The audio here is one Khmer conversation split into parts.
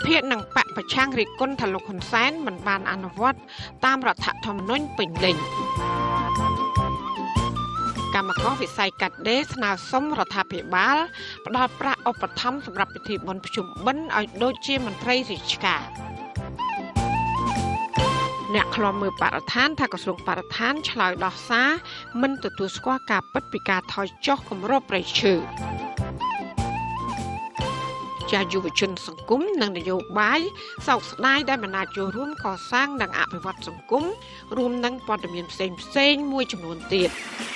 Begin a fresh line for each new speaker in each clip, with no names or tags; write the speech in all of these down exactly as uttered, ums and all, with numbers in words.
ភាគនឹងបកប្រឆាំងរិះគន់ថាលោកហ៊ុនសែនមិនបានអនុវត្តតាមរដ្ឋធម្មនុញ្ញពេញលេញកម្មករវិស័យកាត់ដេរស្នើសុំរដ្ឋាភិបាលផ្ដល់ប្រាក់ឧបត្ថម្ភសម្រាប់ពិធីបុណ្យភ្ជុំបិណ្ឌឲ្យដូចជាមន្ត្រីរាជការអ្នកខ្លំមើលបរិស្ថានថាក្រសួងបរិស្ថានឆ្លើយដោះសារមិនទទួលស្គាល់ការពិតពីការថយចុះគម្របព្រៃឈើជាយុវជនសង្គមនិងនយោបាយសោកស្ដាយដែលមិនអាចចូលរួមកសាងនិងអភិវឌ្ឍសង្គមរួមនឹងព័ត៌មានផ្សេងផ្សេងមួយចំនួនទៀត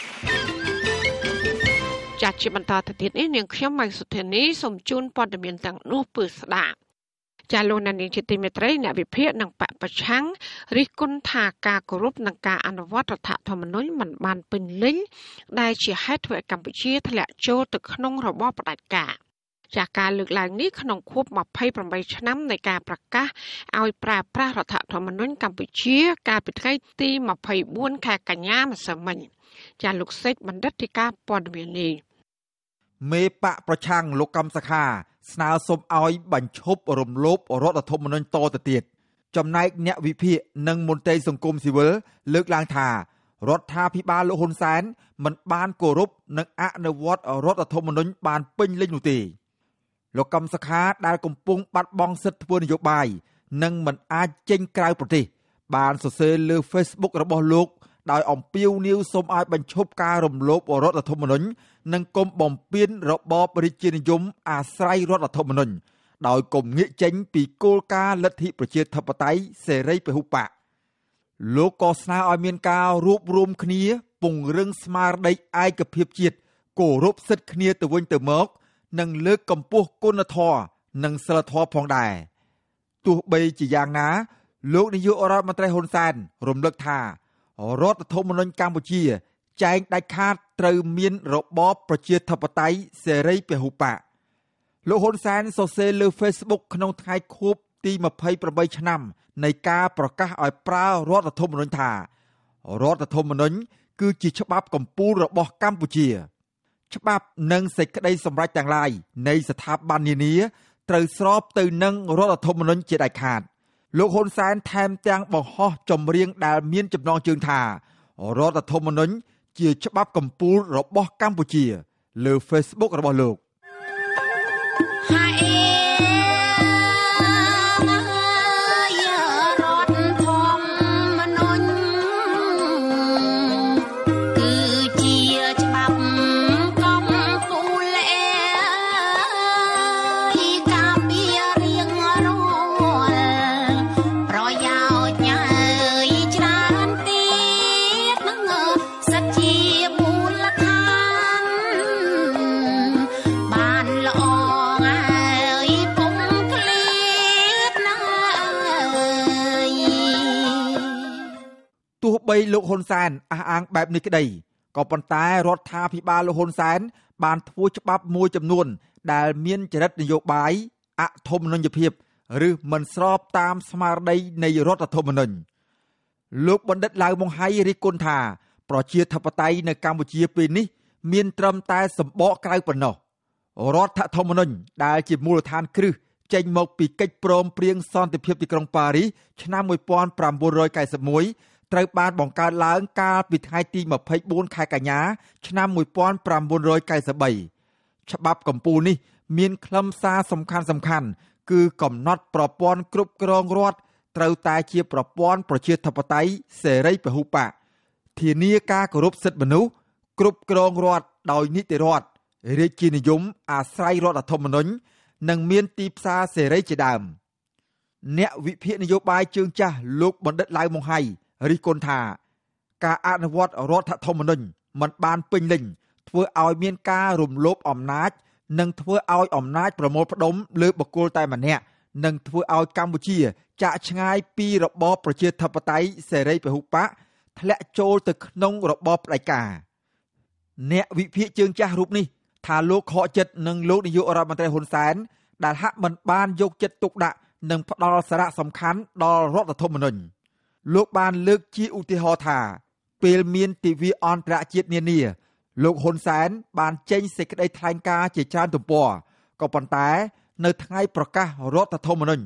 ចាត់ជាបន្តទៅទៀតនេះនាងខ្ញុំម៉ៃសុធានីសូមជូនព័ត៌មានទាំងនោះពឺស្ដាប់ចាលោកនាងជាទីមេត្រីអ្នកវិភាគនិងបពប្រឆាំងរិះគន់ថាការគោរពនិងការអនុវត្តរដ្ឋធម្មនុញ្ញមិនបានពេញលេញដែលជាហេតុធ្វើឲ្យកម្ពុជាធ្លាក់ចូលទៅក្នុងរបបផ្ដាច់ការចាការលើកឡើងនេះក្នុងខួបยี่สิบแปดឆ្នាំនៃការប្រកាសឲ្យប្រើប្រាស់រដ្ឋធម្មនុញ្ញកម្ពុជាកាលពីថ្ងៃទីยี่สิบสี่ខែកញ្ញាម្សិលមិញចាលោកសេកបណ្ឌិតទីការព័ត៌មាននេះ
មេបកប្រឆាំងលោកកំសខាស្នើសុំឲ្យបញ្ឈប់រំលោភរដ្ឋធម្មនុញ្ញតទៅទៀតចំណែកអ្នកវិភាគនិងមន្ត្រីសង្គមស៊ីវិលលើកឡើងថារដ្ឋាភិបាលលោកហ៊ុនសែនមិនបានគោរពនិងអនុវត្តរដ្ឋធម្មនុញ្ញបានពេញលេញនោះទេលោកកំសខាដែលកំពុងបាត់បង់សិទ្ធិធ្វើនយោបាយនិងមិនអាចចេញក្រៅប្រទេសបានសរសេរលើ Facebook របស់លោកដោយអំពាវនាវសូមឲ្យបញ្ឈប់ការរំលោភរដ្ឋធម្មនុញ្ញនិងកុំបំពានរបបរាជានិយមអាស្រ័យរដ្ឋធម្មនុញ្ញដោយកុំងាកចេញពីគោលការណ៍លទ្ធិប្រជាធិបតេយ្យសេរីពហុបកលោកក៏ស្នើឲ្យមានការរួបរวมគ្នាពង្រឹងស្មារតីឯកភាពជាតិគោរពសិទ្ធិគ្នាទៅវិញទៅមកនិងលើកកម្ពស់គុណធម៌និងសីលធម៌ផងដែរទោះបីជាយ៉ាងណាលោកនាយករដ្ឋមន្ត្រីហ៊ុនសែនរំលឹកថារដ្ឋធម្មនុញ្ញកម្ពុជាចែងដាច់ខាតត្រូវមានរបបប្រជាធិបតេយ្យសេរីពហុបកលោកហ៊ុនសែនសរសេរលើ Facebook ក្នុងថ្ងៃខួបទីยี่สิบแปดឆ្នាំនៃការប្រកាសឲ្យប្រើរដ្ឋធម្មនុញ្ញថារដ្ឋធម្មនុញ្ញគឺជាច្បាប់កំពូលរបស់កម្ពុជាច្បាប់និងសេចក្តីសម្រេចទាំងឡាយនៃស្ថាប័ននានាត្រូវស្របទៅនឹងរដ្ឋធម្មនុញ្ញជាដាច់ខាតលោកហ៊ុនសែនថែមទាំងបង្ហោះចម្រៀងដែលមានចំណងជើងថារដ្ឋធម្មនុញ្ញជាច្បាប់កំពូលរបស់កម្ពុជាលើ Facebook របស់លោកទោះបីលោកហ៊ុនសែនអះអាងបែបនេះក្តីក៏ប៉ុន្តែរដ្ឋាភិបាលលោកហ៊ុនសែនបានធ្វើច្បាប់មួយចំនួនដែលមានចរិតនយោបាយអធម្មនុញ្ញភាពឬមិនស្របតាមស្មារតីនៃរដ្ឋធម្មនុញ្ញលោកបណ្ឌិតឡាវម៉ុងហៃរិះគន់ថាប្រជាធិបតេយ្យនៅកម្ពុជាពេលនេះមានត្រឹមតែសម្បកក្រៅប៉ុណ្ណោះរដ្ឋធម្មនុញ្ញដែលជាមូលដ្ឋានគ្រឹះចេញមកពីកិច្ចព្រមព្រៀងសន្តិភាពទីក្រុងប៉ារីសឆ្នាំnineteen ninety-oneត្រូវបានបង្កើតឡើងកាលពីថ្ងៃទីยี่สิบสี่ខែកញ្ញាឆ្នាំnineteen ninety-threeច្បាប់កម្ពុជានេះមានខ្លឹមសារសំខាន់សំខាន់គឺកំណត់ប្រព័ន្ធគ្រប់គ្រងរដ្ឋត្រូវតែជាប្រព័ន្ធប្រជាធិបតេយ្យសេរីពហុបកធានាការគោរពសិទ្ធិមនុស្សគ្រប់គ្រងរដ្ឋដោយនីតិរដ្ឋរាជានិយមអាស្រ័យរដ្ឋធម្មនុញ្ញនិងមានទីផ្សារសេរីជាដើមអ្នកវិភាគនយោបាយជើងចាស់លោកបណ្ឌិតឡាវម៉ុងហៃរិះគន់ថាការអនុវត្តរដ្ឋធម្មនុញ្ញមិនបានពេញលេញធ្វើឲ្យមានការរំលោភអំណាចនិងធ្វើឲ្យអំណាចប្រមូលផ្ដុំលើបុគ្គលតែម្នាក់និងធ្វើឲ្យកម្ពុជាចាកឆ្ងាយពីរបបប្រជាធិបតេយ្យសេរីពហុបកធ្លាក់ចូលទៅក្នុងរបបផ្ដាច់ការអ្នកវិភាគជើងចាស់រូបនេះថាលោកខកចិត្តនឹងលោកនាយករដ្ឋមន្ត្រីហ៊ុនសែនដែលហាក់មិនបានយកចិត្តទុកដាក់និងផ្ដល់សារៈសំខាន់ដល់រដ្ឋធម្មនុញ្ញលោកបានលើកជាឧទាហរណ៍ថាពេលមានទិវាអន្តរជាតិនានាលោកហ៊ុនសែនបានចេញសេចក្តីថ្លែងការណ៍ជាច្រើនទំព័រក៏ប៉ុន្តែនៅថ្ងៃប្រកាសរដ្ឋធម្មនុញ្ញ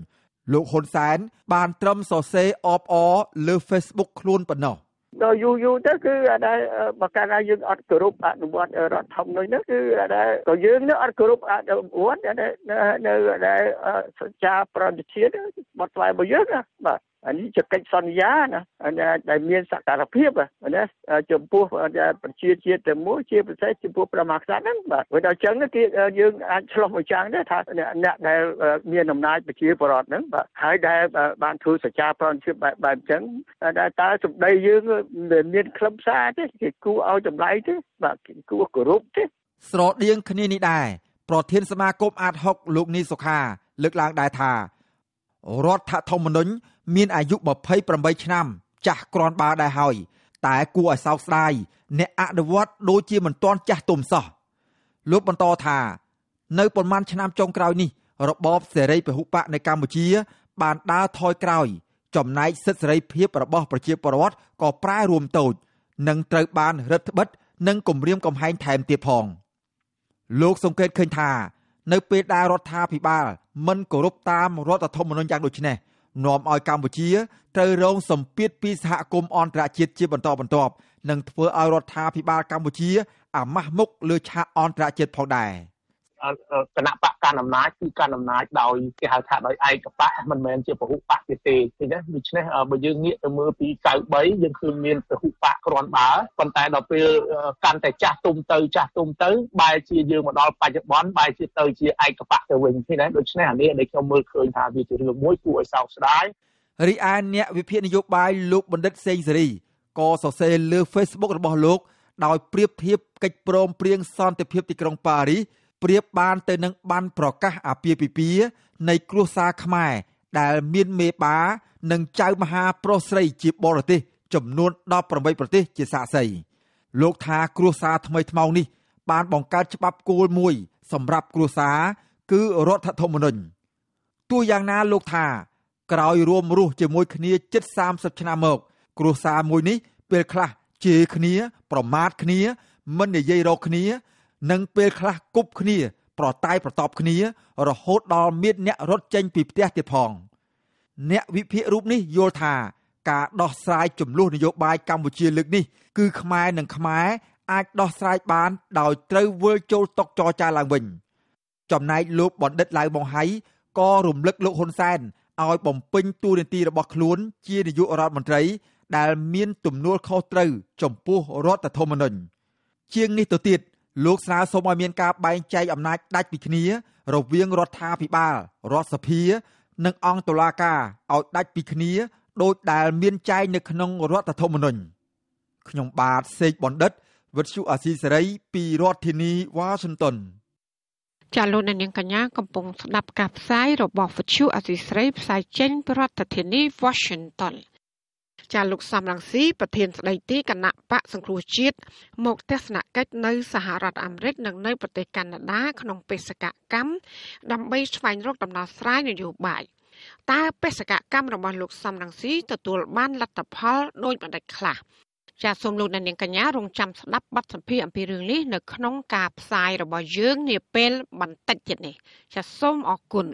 លោកហ៊ុនសែនបានត្រឹមសរសេរអបអរលើ Facebook ខ្លួនប៉ុណ្ណោះ
ដល់យូរយូរទៅគឺអត់ដែរបើកាលណាយើងអត់គោរពអនុវត្តរដ្ឋធម្មនុញ្ញនោះគឺអត់ដែរក៏យើងនឹងអត់គោរពអនុវត្តនៅនៅដែលសច្ចាប្រតិជាតិបទថ្លៃរបស់យើងណាបាទអានេះជាកិច្ចសន្យាណាដែលមានសក្តានុភាពណាចំពោះប្រជាជាតិតែមួយជាពិសេសចំពោះព្រះមហាក្សត្រហ្នឹងបាទព្រោះដល់អញ្ចឹងគេយើងអាចឆ្លុះមួយចាំងដែរថាអ្នកដែលមានអំណាចប្រជាពលរដ្ឋហ្នឹងបាទហើយដែលបានធ្វើសច្ចាប្រតិជាតិបែបបែបអញ្ចឹងតែតើសម្ដីយើងមានខ្លឹមសារទេគេគួរឲ្យតម្លៃទេបាទគួរគោរពទេ
ស្រដៀងគ្នានេះដែរប្រធានសមាគមអាតហុកលោកនីសុខាលើកឡើងដែរថារដ្ឋធម្មនុញ្ញមានអាយុម្ភៃប្រាំបីឆ្នាំចាស់គ្រាន់បើដែរហើយតែគួរឲ្យសោកស្ដាយអ្នកអនុវត្តដូចជាមិនទាន់ចាស់ទុំសោះលោកបន្តថានៅប៉ុន្មានឆ្នាំចុងក្រោយនេះរបបសេរីពហុបកនៅកម្ពុជាបានដើរថយក្រោយចំណែកសិទ្ធិសេរីភាពរបស់ប្រជាពលរដ្ឋក៏ប្រែរួមតូចនិងត្រូវបានរដ្ឋបិទនិងគំរាមកំហែងថែមទៀតផងលោកសង្កេតឃើញថានៅពេលដែលរដ្ឋាភិបាលមិនគោរពតាមរដ្ឋធម្មនុញ្ញយ៉ាងដូចនេះនាំឲ្យកម្ពុជាត្រូវរងសម្ពាធពីសហគមន៍អន្តរជាតិជាបន្តបន្ទាប់និងធ្វើឲ្យរដ្ឋាភិបាលកម្ពុជាអាម៉ាស់មុខលើឆាកអន្តរជាតិផងដែរ
គណៈបកកណ្ដាលអំណាចគឺកណ្ដាលអំណាចដោយគេហៅថាដោយឯកបកមិនមែនជាពហុបកទេទេឃើញទេដូច្នេះបើយើងងាកទៅមើលពីកៅបីយើងឃើញមានពហុបកគ្រាន់បើប៉ុន្តែដល់ពេលកាន់តែចាស់ទុំទៅចាស់ទុំទៅបែរជាយើងមកដល់បច្ចុប្បន្នបែរជាទៅជាឯកបកទៅវិញឃើញទេដូច្នេះអានេះដែលខ្ញុំមើលឃើញថាវាជារឿងមួយគួរឲ្យសោកស្ដាយ
រីឯអ្នកវិភាគនយោបាយលោកបណ្ឌិតសេងសេរីក៏សរសេរលើ Facebook របស់លោកដោយប្រៀបធៀបកិច្ចព្រមព្រៀងសន្តិភាពទីក្រុងប៉ារីសប្រៀបបានទៅនឹងប័ណ្ណប្រកាសអាពាហ៍ពិពាហ៍នៃគ្រួសារខ្មែរដែលមានមេបានិងចៅមហាប្រុសស្រីជាបរទេសចំនួនដប់ប្រាំបីប្រទេសជាសាក្សីលោកថាគ្រួសារថ្មីថ្មោងនេះបានបង្កើតច្បាប់គោលមួយសម្រាប់គ្រួសារគឺរដ្ឋធម្មនុញ្ញទោះយ៉ាងណាលោកថាក្រោយរួមរស់ជាមួយគ្នាជិតសាមសិបឆ្នាំមកគ្រួសារមួយនេះពេលខ្លះជេរគ្នាប្រមាថគ្នាមិននិយាយរកគ្នានិងពេលខ្លះគប់គ្នាប្រតែយប្រតបគ្នារហូតដល់មានអ្នករត់ចេញពីផ្ទះទៀតផងអ្នកវិភាគរូបនេះយល់ថាការដោះស្រាយចំនួននយោបាយកម្ពុជាលើកនេះគឺខ្មែរនិងខ្មែរអាចដោះស្រាយបានដោយត្រូវវិលចូលតុចរចាឡើងវិញចំណែកលោកបណ្ឌិតឡៅម៉ុងហៃក៏រំលឹកលោកហ៊ុនសែនឲ្យបំពេញតួនាទីរបស់ខ្លួនជានាយករដ្ឋមន្ត្រីដែលមានទំនួលខុសត្រូវចំពោះរដ្ឋធម្មនុញ្ញជាងនេះទៅទៀតលោកស្នើសុំឲ្យមានការបែងចែកអំណាចដាច់ពីគ្នារវាងរដ្ឋាភិបាលរដ្ឋសភានិងអង្គតុលាការឲ្យដាច់ពីគ្នាដោយដែលមានចែងនៅក្នុងរដ្ឋធម្មនុញ្ញខ្ញុំបាទសេកបណ្ឌិតវិទ្យុអាស៊ីសេរីពីរដ្ឋធានីវ៉ាស៊ីនតោន
ចាលោកនាងកញ្ញាកំពុងស្ដាប់ការផ្សាយរបស់វិទ្យុអាស៊ីសេរីផ្សាយចេញពីរដ្ឋធានី Washington ចាលោកសំរងស៊ីប្រធានស្ដីទីគណៈបកសង្គ្រោះជាតិមកទស្សនកិច្ចនៅសហរដ្ឋអាមេរិកនិងនៅប្រទេសកាណាដាក្នុងបេសកកម្មដើម្បីស្វែងរកដំណោះស្រាយនយោបាយតើបេសកកម្មរបស់លោកសំរងស៊ីទទួលបានលទ្ធផលដូចម្តេចខ្លះចាសូមលោកនាងកញ្ញារងចាំស្ដាប់បទសម្ភាសន៍អំពីរឿងនេះនៅក្នុងការផ្សាយរបស់យើងនាពេលបន្តិចទៀតនេះចាសូមអរគុណ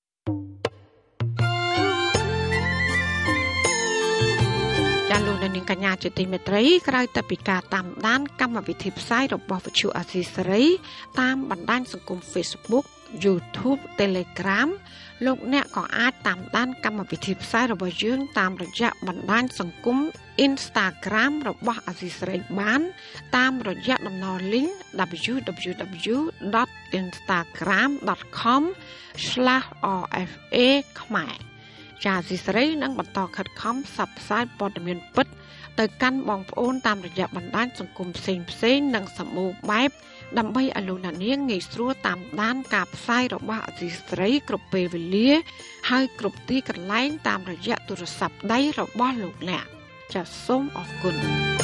ចាលោកនាងកញ្ញាជាទីមេត្រីក្រៅតែពីការតាមដានកម្មវិធីផ្សាយរបស់វិទ្យុអាស៊ីសេរីតាមបណ្ដាញសង្គម Facebook YouTube Telegram លោកអ្នកក៏អាចតាមដានកម្មវិធីផ្សាយរបស់យើងតាមរយៈបណ្ដាញសង្គម Instagram របស់អាស៊ីសេរីបានតាមរយៈតំណ link double-u double-u double-u dot instagram dot com slash r f a ខ្មែរចាអាស៊ីសេរីនឹងបន្តខិតខំផ្សព្វផ្សាយព័ត៌មានពិតទៅកាន់បងប្អូនតាមរយៈបណ្ដាញសង្គមផ្សេងផ្សេងនិងសម្បូរបែបដើម្បីឲ្យលោកអ្នកនាងងាយស្រួលតាមដានការផ្សាយរបស់អាស៊ីសេរីគ្រប់ពេលវេលាហើយគ្រប់ទីកន្លែងតាមរយៈទូរស័ព្ទដៃរបស់លោកអ្នកចាសសូមអរគុណ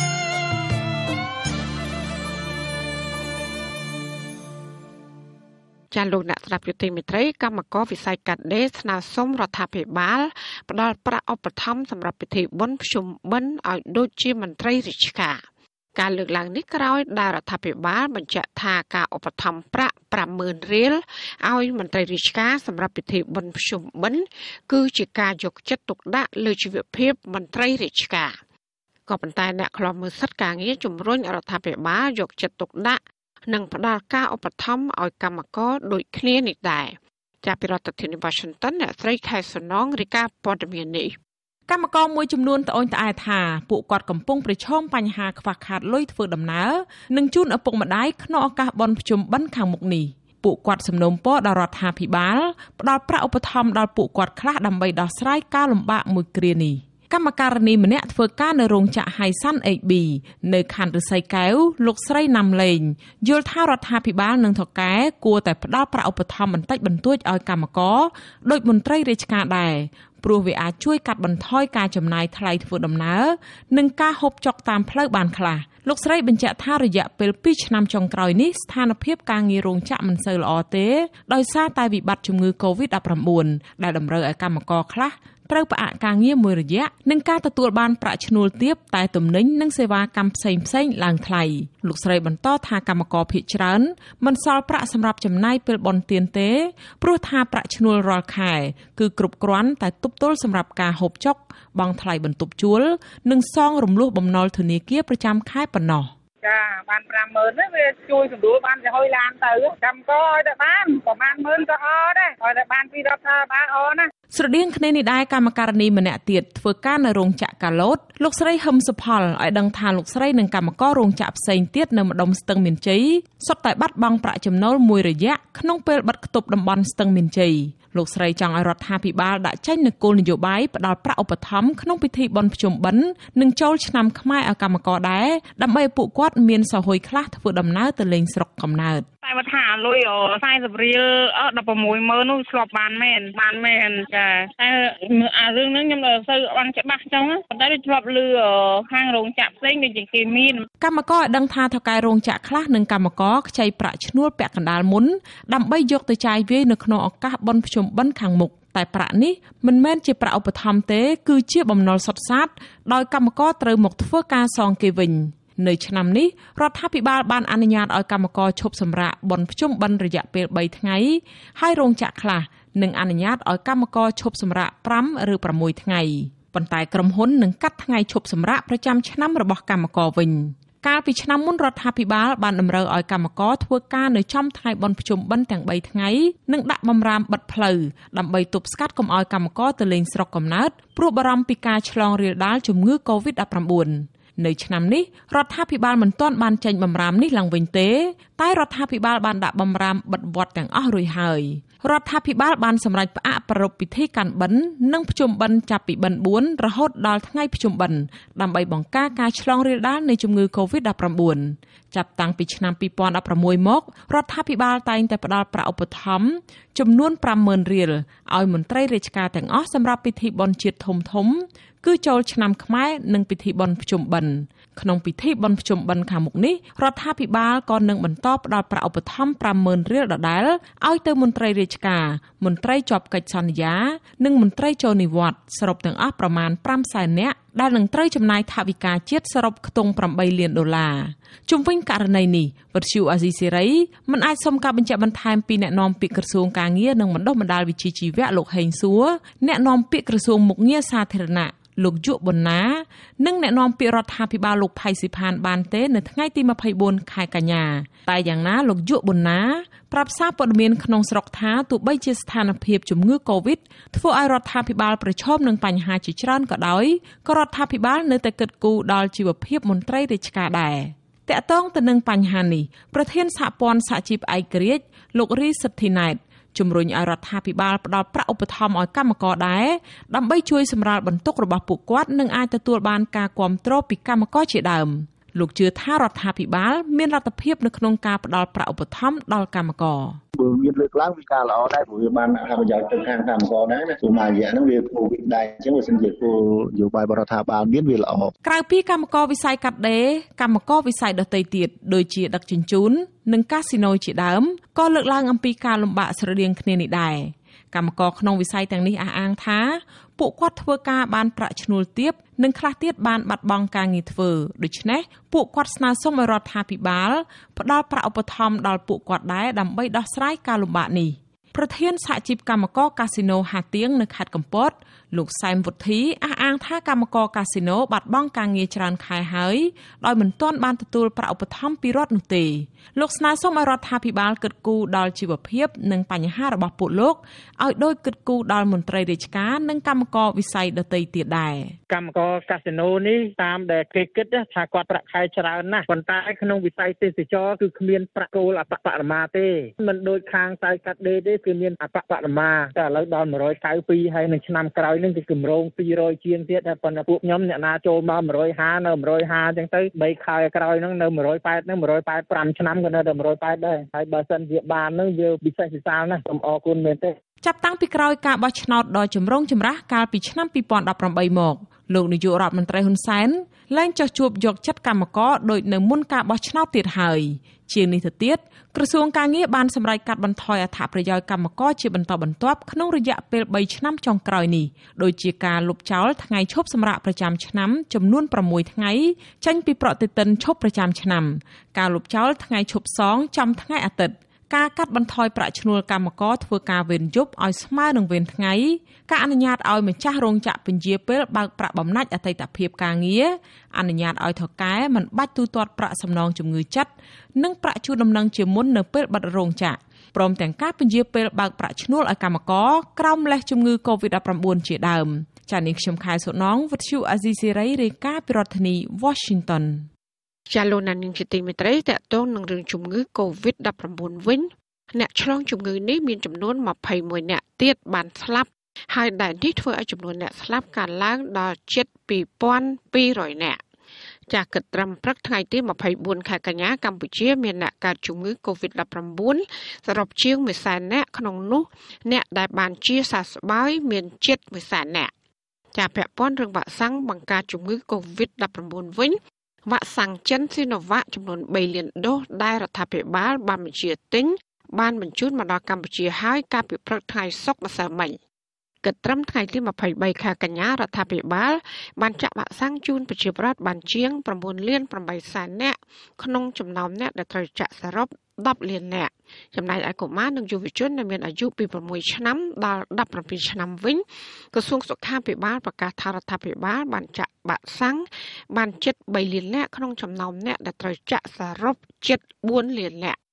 ចាលោកអ្នកស្ដាប់យុតិមេត្រីកម្មករវិស័យកាត់ដេរស្នើសុំរដ្ឋាភិបាលផ្ដល់ប្រាក់ឧបត្ថម្ភសម្រាប់ពិធីបុណ្យភ្ជុំបិណ្ឌឲ្យដូចជាមន្ត្រីរាជការការលើកឡើងនេះក្រោយដែលរដ្ឋាភិបាលបញ្ជាក់ថាការឧបត្ថម្ភប្រាក់ប្រាំម៉ឺនរៀលឲ្យមន្ត្រីរាជការសម្រាប់ពិធីបុណ្យភ្ជុំបិណ្ឌគឺជាការយកចិត្តទុកដាក់លើជីវភាពមន្ត្រីរាជការក៏ប៉ុន្តែអ្នកខ្លាំមើលសិទ្ធិការងារជំរុញរដ្ឋាភិបាលយកចិត្តទុកដាក់និងផ្ដល់ការឧបត្ថម្ភឲ្យកម្មករដូចគ្នានេះដែរចាប់ពីរដ្ឋធានី Washington អ្នកស្រីខែសំណងរាយការណ៍ព័ត៌មាននេះ
កម្មករមួយចំនួនត្អូញត្អែថាពួកគាត់កំពុងប្រឈមបញ្ហាខ្វះខាតលុយធ្វើដំណើរនិងជូនឪពុកម្ដាយក្នុងឱកាសបុណ្យភ្ជុំបិណ្ឌខាងមុខនេះពួកគាត់សំណូមពរដល់រដ្ឋាភិបាលផ្ដល់ប្រាក់ឧបត្ថម្ភដល់ពួកគាត់ខ្លះដើម្បីដោះស្រាយការលំបាកមួយគ្រានេះកម្មការនីម្នាក់ធ្វើការនៅរោងចក្រ Haisan អេច ប៊ី នៅខណ្ឌឫស្សីកែវលោកស្រីណាំលេងយល់ថារដ្ឋាភិបាលនិងថកែគួរតែផ្ដល់ប្រាក់ឧបត្ថម្ភបន្តិចបន្តួចឲ្យកម្មករដោយមន្ត្រីរាជការដែរព្រោះវាអាចជួយកាត់បន្ថយការចំណាយថ្លៃធ្វើដំណើរនិងការហូបចុកតាមផ្លូវបានខ្លះលោកស្រីបញ្ជាក់ថារយៈពេលពីរឆ្នាំចុងក្រោយនេះស្ថានភាពការងាររោងចក្រមិនសូវល្អទេដោយសារតែវិបត្តិជំងឺ កូវីដ ដប់ប្រាំបួន ដែលតម្រូវឲ្យកម្មករខ្លះត្រូវផ្អាកការងារមួយរយៈនិងការទទួលបានប្រាក់ឈ្នួលទាបតែទំនិញនិងសេវាកម្មផ្សេងផ្សេងឡើងថ្លៃលោកស្រីបន្តថាកម្មករភាគច្រើនមិនសល់ប្រាក់សម្រាប់ចំណាយពេលបុណ្យទានទេព្រោះថាប្រាក់ឈ្នួលរាល់ខែគឺគ្រប់គ្រាន់តែទប់ទល់សម្រាប់ការហូបចុកបង់ថ្លៃបន្ទប់ជួលនិងសងរំលោះបំណុលធនាគារប្រចាំខែប៉ុណ្ណោះ
ចាបានប្រាំម៉ឺនវាជួយសម្រួលបានទៅហុយឡានទៅកម្មករឲ្យតែបានប្រហែលម៉ឺនក៏អត់ដែរឲ្យតែបានពីរដ្ឋាភិបាលអរណា
ស្រដៀងគ្នានេះដែរកម្មការនីម្នាក់ទៀតធ្វើការនៅរោងចក្រកាឡូតលោកស្រីហឹមសុផលឲ្យដឹងថាលោកស្រីនិងកម្មកររោងចក្រផ្សេងទៀតនៅម្ដុំស្ទឹងមានជ័យសុទ្ធតែបាត់បង់ប្រាក់ចំណូលមួយរយៈក្នុងពេលបិទគប់តំបន់ស្ទឹងមានជ័យលោកស្រីចង់ឲ្យរដ្ឋាភិបាលដាក់ចេញនូវគោលនយោបាយផ្ដល់ប្រាក់ឧបត្ថម្ភក្នុងពិធីបុណ្យភ្ជុំបិណ្ឌនិងចូលឆ្នាំខ្មែរឲ្យកម្មករដែរដើម្បីឲ្យពួកគាត់មានសហគមន៍ខ្លះធ្វើដំណើរទៅលេងស្រុកកំណើត
តែបើថាលុយសែនសិបរៀលដប់ប្រាំមួយម៉ឺននោះឆ្លប់បានមែនបានមែនចាតែអារឿងហ្នឹងខ្ញុំមិនសូវបានច្បាស់ចឹងប៉ុន្តែឆ្លប់លឺខាងរោងចក្រផ្សេងដូចជាគេមាន
កម្មករឲ្យដឹងថាថៅកែរោងចក្រខ្លះនិងកម្មករខ្ចីប្រាក់ឈ្នួលពាក់កណ្ដាលមុនដើម្បីយកទៅចាយវាយនៅក្នុងឱកាសបុណ្យភ្ជុំបិណ្ឌខាងមុខតែប្រាក់នេះមិនមែនជាប្រាក់ឧបត្ថម្ភទេគឺជាបំណុលសុទ្ធសាធដោយកម្មករត្រូវមកធ្វើការសងគេវិញនៅឆ្នាំនេះរដ្ឋាភិបាលបានអនុញ្ញាតឲ្យកម្មករឈប់សម្រាកបុណ្យភ្ជុំបិណ្ឌរយៈពេលបីថ្ងៃហើយរោងចក្រខ្លះនឹងអនុញ្ញាតឲ្យកម្មករឈប់សម្រាកប្រាំឬប្រាំមួយថ្ងៃប៉ុន្តែក្រុមហ៊ុននឹងកាត់ថ្ងៃឈប់សម្រាកប្រចាំឆ្នាំរបស់កម្មករវិញកាលពីឆ្នាំមុនរដ្ឋាភិបាលបានតម្រូវឲ្យកម្មករធ្វើការនៅចំថ្ងៃបុណ្យភ្ជុំបិណ្ឌទាំងបីថ្ងៃនិងដាក់បម្រាមបិទផ្លូវដើម្បីទប់ស្កាត់កុំឲ្យកម្មករទៅលេងស្រុកកំណើតព្រោះបារម្ភពីការឆ្លងរាលដាលជំងឺ កូវីដ ដប់ប្រាំបួន នៅឆ្នាំនេះរដ្ឋាភិបាលមិនទាន់បានចេញបម្រាមនេះឡើងវិញទេតែរដ្ឋាភិបាលបានដាក់បម្រាមបិទវត្តទាំងអស់រួចហើយរដ្ឋាភិបាលបានសម្រេចផ្អាកប្រារព្ធពិធីកាន់បិណ្ឌនិងភ្ជុំបិណ្ឌចាប់ពីបិណ្ឌបួនរហូតដល់ថ្ងៃភ្ជុំបិណ្ឌដើម្បីបង្ការការឆ្លងរាលដាលនៃជំងឺ កូវីដ ដប់ប្រាំបួន ចាប់តាំងពីឆ្នាំពីរពាន់ដប់ប្រាំមួយមករដ្ឋាភិបាលតែងតែផ្ដល់ប្រាក់ឧបត្ថម្ភចំនួនប្រាំម៉ឺនរៀលឲ្យមន្ត្រីរាជការទាំងអស់សម្រាប់ពិធីបុណ្យជាតិធំធំគឺចូលឆ្នាំខ្មែរនិងពិធីបុណ្យភ្ជុំបិណ្ឌក្នុងពិធីបុណ្យភ្ជុំបិណ្ឌខាងមុខនេះរដ្ឋាភិបាលក៏នឹងបន្តផ្ដល់ប្រាក់ឧបត្ថម្ភប្រាំម៉ឺនរៀលដដែលឲ្យទៅមន្ត្រីរាជការមន្ត្រីជាប់កិច្ចសន្យានិងមន្ត្រីចូលនិវត្តន៍សរុបទាំងអស់ប្រមាណប្រាំសែននាក់ដែលនឹងត្រូវចំណាយថវិកាជាតិសរុបខ្ទង់ប្រាំបីលានដុល្លារជុំវិញករណីនេះវិទ្យុអាស៊ីសេរីមិនអាចសុំការបញ្ជាក់បន្ថែមពីអ្នកនាំពាក្យក្រសួងការងារនិងបណ្ដុះបណ្ដាលវិជ្ជាជីវៈលោកហេងសួរអ្នកនាំពាក្យក្រសួងមុខងារសាធារណៈលោកយុប៊ុនណានិងអ្នកនាំពាក្យរដ្ឋាភិបាលលោកផៃស៊ីផានបានទេនៅថ្ងៃទីម្ភៃបួនខែកញ្ញាតែយ៉ាងណាលោកយុប៊ុនណាប្រាប់សារព័ត៌មានក្នុងស្រុកថាទោះបីជាស្ថានភាពជំងឺ កូវីដ ធ្វើឲ្យរដ្ឋាភិបាលប្រឈមនឹងបញ្ហាជាច្រើនក៏ដោយក៏រដ្ឋាភិបាលនៅតែគិតគូរដល់ជីវភាពមន្ត្រីរាជការដែរតាក់ទងទៅនឹងបញ្ហានេះប្រធានសហព័ន្ធសហជីពឯករាជ្យលោករីសិទ្ធិណែតជំរុញឲ្យរដ្ឋាភិបាលផ្ដល់ប្រាក់ឧបត្ថម្ភឲ្យកម្មករដែរដើម្បីជួយសម្រាលបន្ទុករបស់ពួកគាត់និងអាចទទួលបានការគាំទ្រពីកម្មករជាដើមលោកជឿថារដ្ឋាភិបាលមានលទ្ធភាពនៅក្នុងការផ្ដល់ប្រាក់ឧបត្ថម្ភដល់កម្មករ
បើមានលើកឡើងវាការល្អដែរព្រោះវាបានអត្ថប្រយោជន៍ទៅខាងកម្មករដែរណាព្រោះមួយរយៈហ្នឹងវាគោវិដដែរអញ្ចឹងបើសិនជាគោលនយោបាយរដ្ឋាភិបាលមានវាល្អ
ក្រៅពីកម្មករវិស័យកាត់ដេរកម្មករវិស័យដទៃទៀតដូចជាដឹកជញ្ជូននិងកាស៊ីណូជាដើមក៏លើកឡើងអំពីការលំបាកស្រដៀងគ្នានេះដែរកម្មករក្នុងវិស័យទាំងនេះអះអាងថាពួកគាត់ធ្វើការបានប្រាក់ឈ្នួលទាបនិងខ្លះទៀតបានបាត់បង់ការងារធ្វើដូច្នេះពួកគាត់ស្នើសុំឲ្យរដ្ឋាភិបាលផ្តល់ប្រាក់ឧបត្ថម្ភដល់ពួកគាត់ដែរដើម្បីដោះស្រាយការលំបាកនេះប្រធានសហជីពកម្មករកាស៊ីណូហាទៀងនៅខេត្តកំពតលោកសែមវុធីអះអាងថាកម្មករកាស៊ីណូបាត់បង់ការងារច្រើនខែហើយដោយមិនទាន់បានទទួលប្រាក់ឧបត្ថម្ភពីរដ្ឋនោះទេលោកស្នើសុំឲ្យរដ្ឋាភិបាលគិតគូរដល់ជីវភាពនិងបញ្ហារបស់ពួកលោកឲ្យដូចគិតគូរដល់មន្ត្រីរាជការនិងកម្មករវិស័យដទៃទៀតដែរ
កម្មករកាស៊ីណូនេះតាមដែលគេគិតថាគាត់ប្រាក់ខែច្រើនណាស់ប៉ុន្តែក្នុងវិស័យទេសចរគឺគ្មានប្រាក់គោលអបបរមាទេមិនដូចខាងខ្សែកាត់ដេរទេគឺមានអបបរមាតែឥឡូវដល់one hundred ninety-twoហើយនឹងឆ្នាំក្រោយនឹងគឺគម្រោងtwo hundredជាងទៀតតែប៉ុន្តែពួកខ្ញុំអ្នកណាចូលមកone hundred fiftyនៅone hundred fiftyអញ្ចឹងទៅបីខែក្រោយនឹងនៅone hundred eightyនឹងone hundred eighty-fiveឆ្នាំក៏នៅតែone hundred eightyដែរហើយបើសិនជាបាននឹងវាពិសេសពិសាលណាស់សូមអរគុណមែនទេ
ចាប់តាំងពីក្រោយការបោះឆ្នោតដ៏ចម្រូងចម្រាសកាលពីឆ្នាំtwo thousand eighteenមកលោកនាយករដ្ឋមន្ត្រីហ៊ុនសែនឡើងចុះជួបយកចិត្តកម្មករដោយនៅមុនការបោះឆ្នោតទៀតហើយជាងនេះទៅទៀតក្រសួងការងារបានសម្រេចកាត់បន្ថយអត្ថប្រយោជន៍កម្មករជាបន្តបន្ទាប់ក្នុងរយៈពេលthreeឆ្នាំចុងក្រោយនេះដោយជាការលុបចោលថ្ងៃឈប់សម្រាកប្រចាំឆ្នាំចំនួនsixថ្ងៃចេញពីប្រតិទិនឈប់ប្រចាំឆ្នាំការលុបចោលថ្ងៃឈប់សងចំថ្ងៃអាទិត្យការកាត់បន្ថយប្រាក់ឈ្នួលកម្មករធ្វើការវេនយប់ឲ្យស្មើនឹងវេនថ្ងៃការអនុញ្ញាតឲ្យម្ចាស់រោងចក្រពន្យាពេលបើកប្រាក់បំណាច់អតីតភាពការងារអនុញ្ញាតឲ្យថៅកែមិនបាច់ទូទាត់ប្រាក់សំណងជំងឺចិត្តនិងប្រាក់ជួលដំណឹងជាមុននៅពេលបិទរោងចក្រព្រមទាំងការពន្យាពេលបើកប្រាក់ឈ្នួលឲ្យកម្មករក្រោមលេសជំងឺ COVID nineteen ជាដើមចា៎នេះខ្ញុំខែសុណងវិទ្យុអាស៊ីសេរីរាយការណ៍ពីរដ្ឋធានី Washington
ចាលោកណានីងជាទីមេត្រីតកតងនឹងរឿងជំងឺ COVID nineteen វិញអ្នកឆ្លងជំងឺនេះមានចំនួនtwenty-oneអ្នកទៀតបានស្លាប់ហើយដែលនេះធ្វើឲ្យចំនួនអ្នកស្លាប់កើនឡើងដល់ជិតtwo thousand two hundredអ្នកចាគិតត្រឹមព្រឹកថ្ងៃទីtwenty-fourខែកញ្ញាកម្ពុជាមានអ្នកកើតជំងឺ COVID nineteen សរុបជាងoneសែនអ្នកក្នុងនោះអ្នកដែលបានជាសះស្បើយមានជិតoneសែនអ្នកចាពាក់ព័ន្ធរឿងវ៉ាក់សាំងបង្ការជំងឺ COVID nineteen វិញវ៉ាក់សាំងចិនស៊ីណូវ៉ាក់ចំនួនthreeលានដូសដែលរដ្ឋាភិបាលបានបញ្ជាទិញបានបញ្ជូនមកដល់កម្ពុជាហើយកាលពីព្រឹកថ្ងៃសុក្រម្សិលមិញគិតត្រឹមថ្ងៃទីtwenty-threeខែកញ្ញារដ្ឋាភិបាលបានចាក់វ៉ាក់សាំងជូនប្រជាពលរដ្ឋបានជាងnineលានeightសែននាក់ក្នុងចំណោមអ្នកដែលត្រូវចាក់សរុបtenលាននាក់ចំណែកឯកុមារនិងយុវជនដែលមានអាយុពីsixឆ្នាំដល់seventeenឆ្នាំវិញក្រសួងសុខាភិបាលប្រកាសថារដ្ឋាភិបាលបានចាក់វ៉ាក់សាំងបានជិតthreeលាននាក់ក្នុងចំណោមអ្នកដែលត្រូវចាក់សរុបជិតfourលាននាក់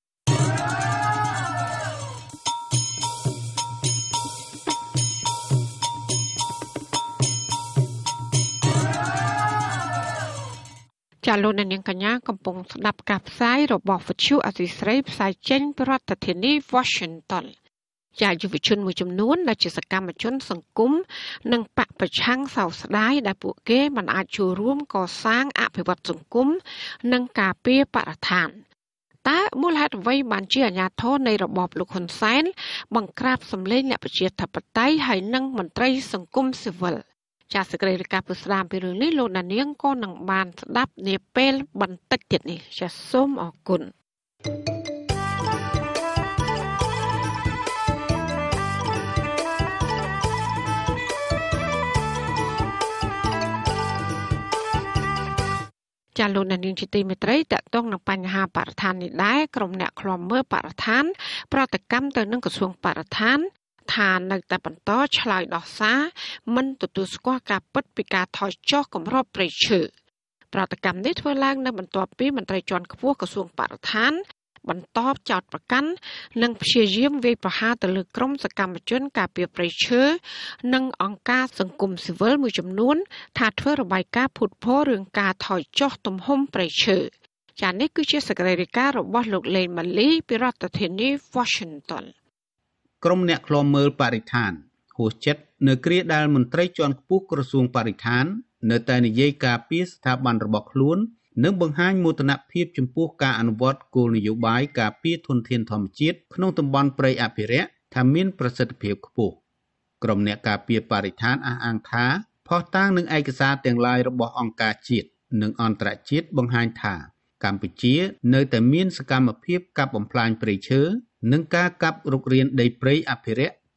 ចាលោកនាងកញ្ញាកំពុងស្ដាប់ការផ្សាយរបស់វិទ្យុអាស៊ីសេរីផ្សាយចេញពីរដ្ឋធានី Washington ជាយុវជនមួយចំនួនដែលជាសកម្មជនសង្គមនិងបកប្រឆាំងសោកស្ដាយដែលពួកគេមិនអាចចូលរួមកសាងអភិវឌ្ឍសង្គមនិងការពារបរិស្ថានតើមូលហេតុអ្វីបានជាអាជ្ញាធរនៃរបបលោកហ៊ុនសែនបង្ក្រាបសម្លេងអ្នកប្រជាធិបតេយ្យហើយនិងមន្ត្រីសង្គមស៊ីវិលចាសសេចក្តីរាយការណ៍ពីស្ដាមពីរឿងនេះលោកណានៀងក៏នឹងបានស្ដាប់នាពេលបន្តិចទៀតនេះចាសសូមអរគុណចាលោកនាងជាទីមេត្រីតកតងនឹងបញ្ហាបរិស្ថាននេះដែរក្រុមអ្នកឃ្លាំមើលបរិស្ថានប្រតិកម្មទៅនឹងក្រសួងបរិស្ថានថានៅតែបន្តឆ្លើយដោះសារមិនទទួលស្គាល់ការពិតពីការថយចុះគម្របព្រៃឈើប្រតិកម្មនេះធ្វើឡើងនៅបន្ទាប់ពីមន្ត្រីជាន់ខ្ពស់ក្រសួងបរិស្ថានបន្តចោទប្រកាន់និងព្យាយាមវាយប្រហារទៅលើក្រុមសកម្មជនការពារព្រៃឈើនិងអង្គការសង្គមស៊ីវិលមួយចំនួនថាធ្វើរបាយការណ៍ភូតភររឿងការថយចុះទំហំព្រៃឈើចា៎នេះគឺជាសេចក្តីរាយការណ៍របស់លោកលេងម៉ាលីពីរដ្ឋធានី Washington
ក្រុមអ្នកឃ្លាំមើលបរិស្ថានហួសចិត្តនៅគ្រាដែលមន្ត្រីជាន់ខ្ពស់ក្រសួងបរិស្ថាននៅតែនិយាយការពារស្ថាប័នរបស់ខ្លួននិងបង្ហាញមោទនភាពចំពោះការអនុវត្តគោលនយោបាយការពារធនធានធម្មជាតិក្នុងតំបន់ព្រៃអភិរក្សថាមានប្រសិទ្ធភាពខ្ពស់ក្រុមអ្នកការពារបរិស្ថានអះអាងថាភស្តុតាងនិងឯកសារទាំងឡាយរបស់អង្គការជាតិនិងអន្តរជាតិបង្ហាញថាកម្ពុជានៅតែមានសកម្មភាពកាប់បំផ្លាញព្រៃឈើនិងការកាប់រុករានដីព្រៃអភិរក្ស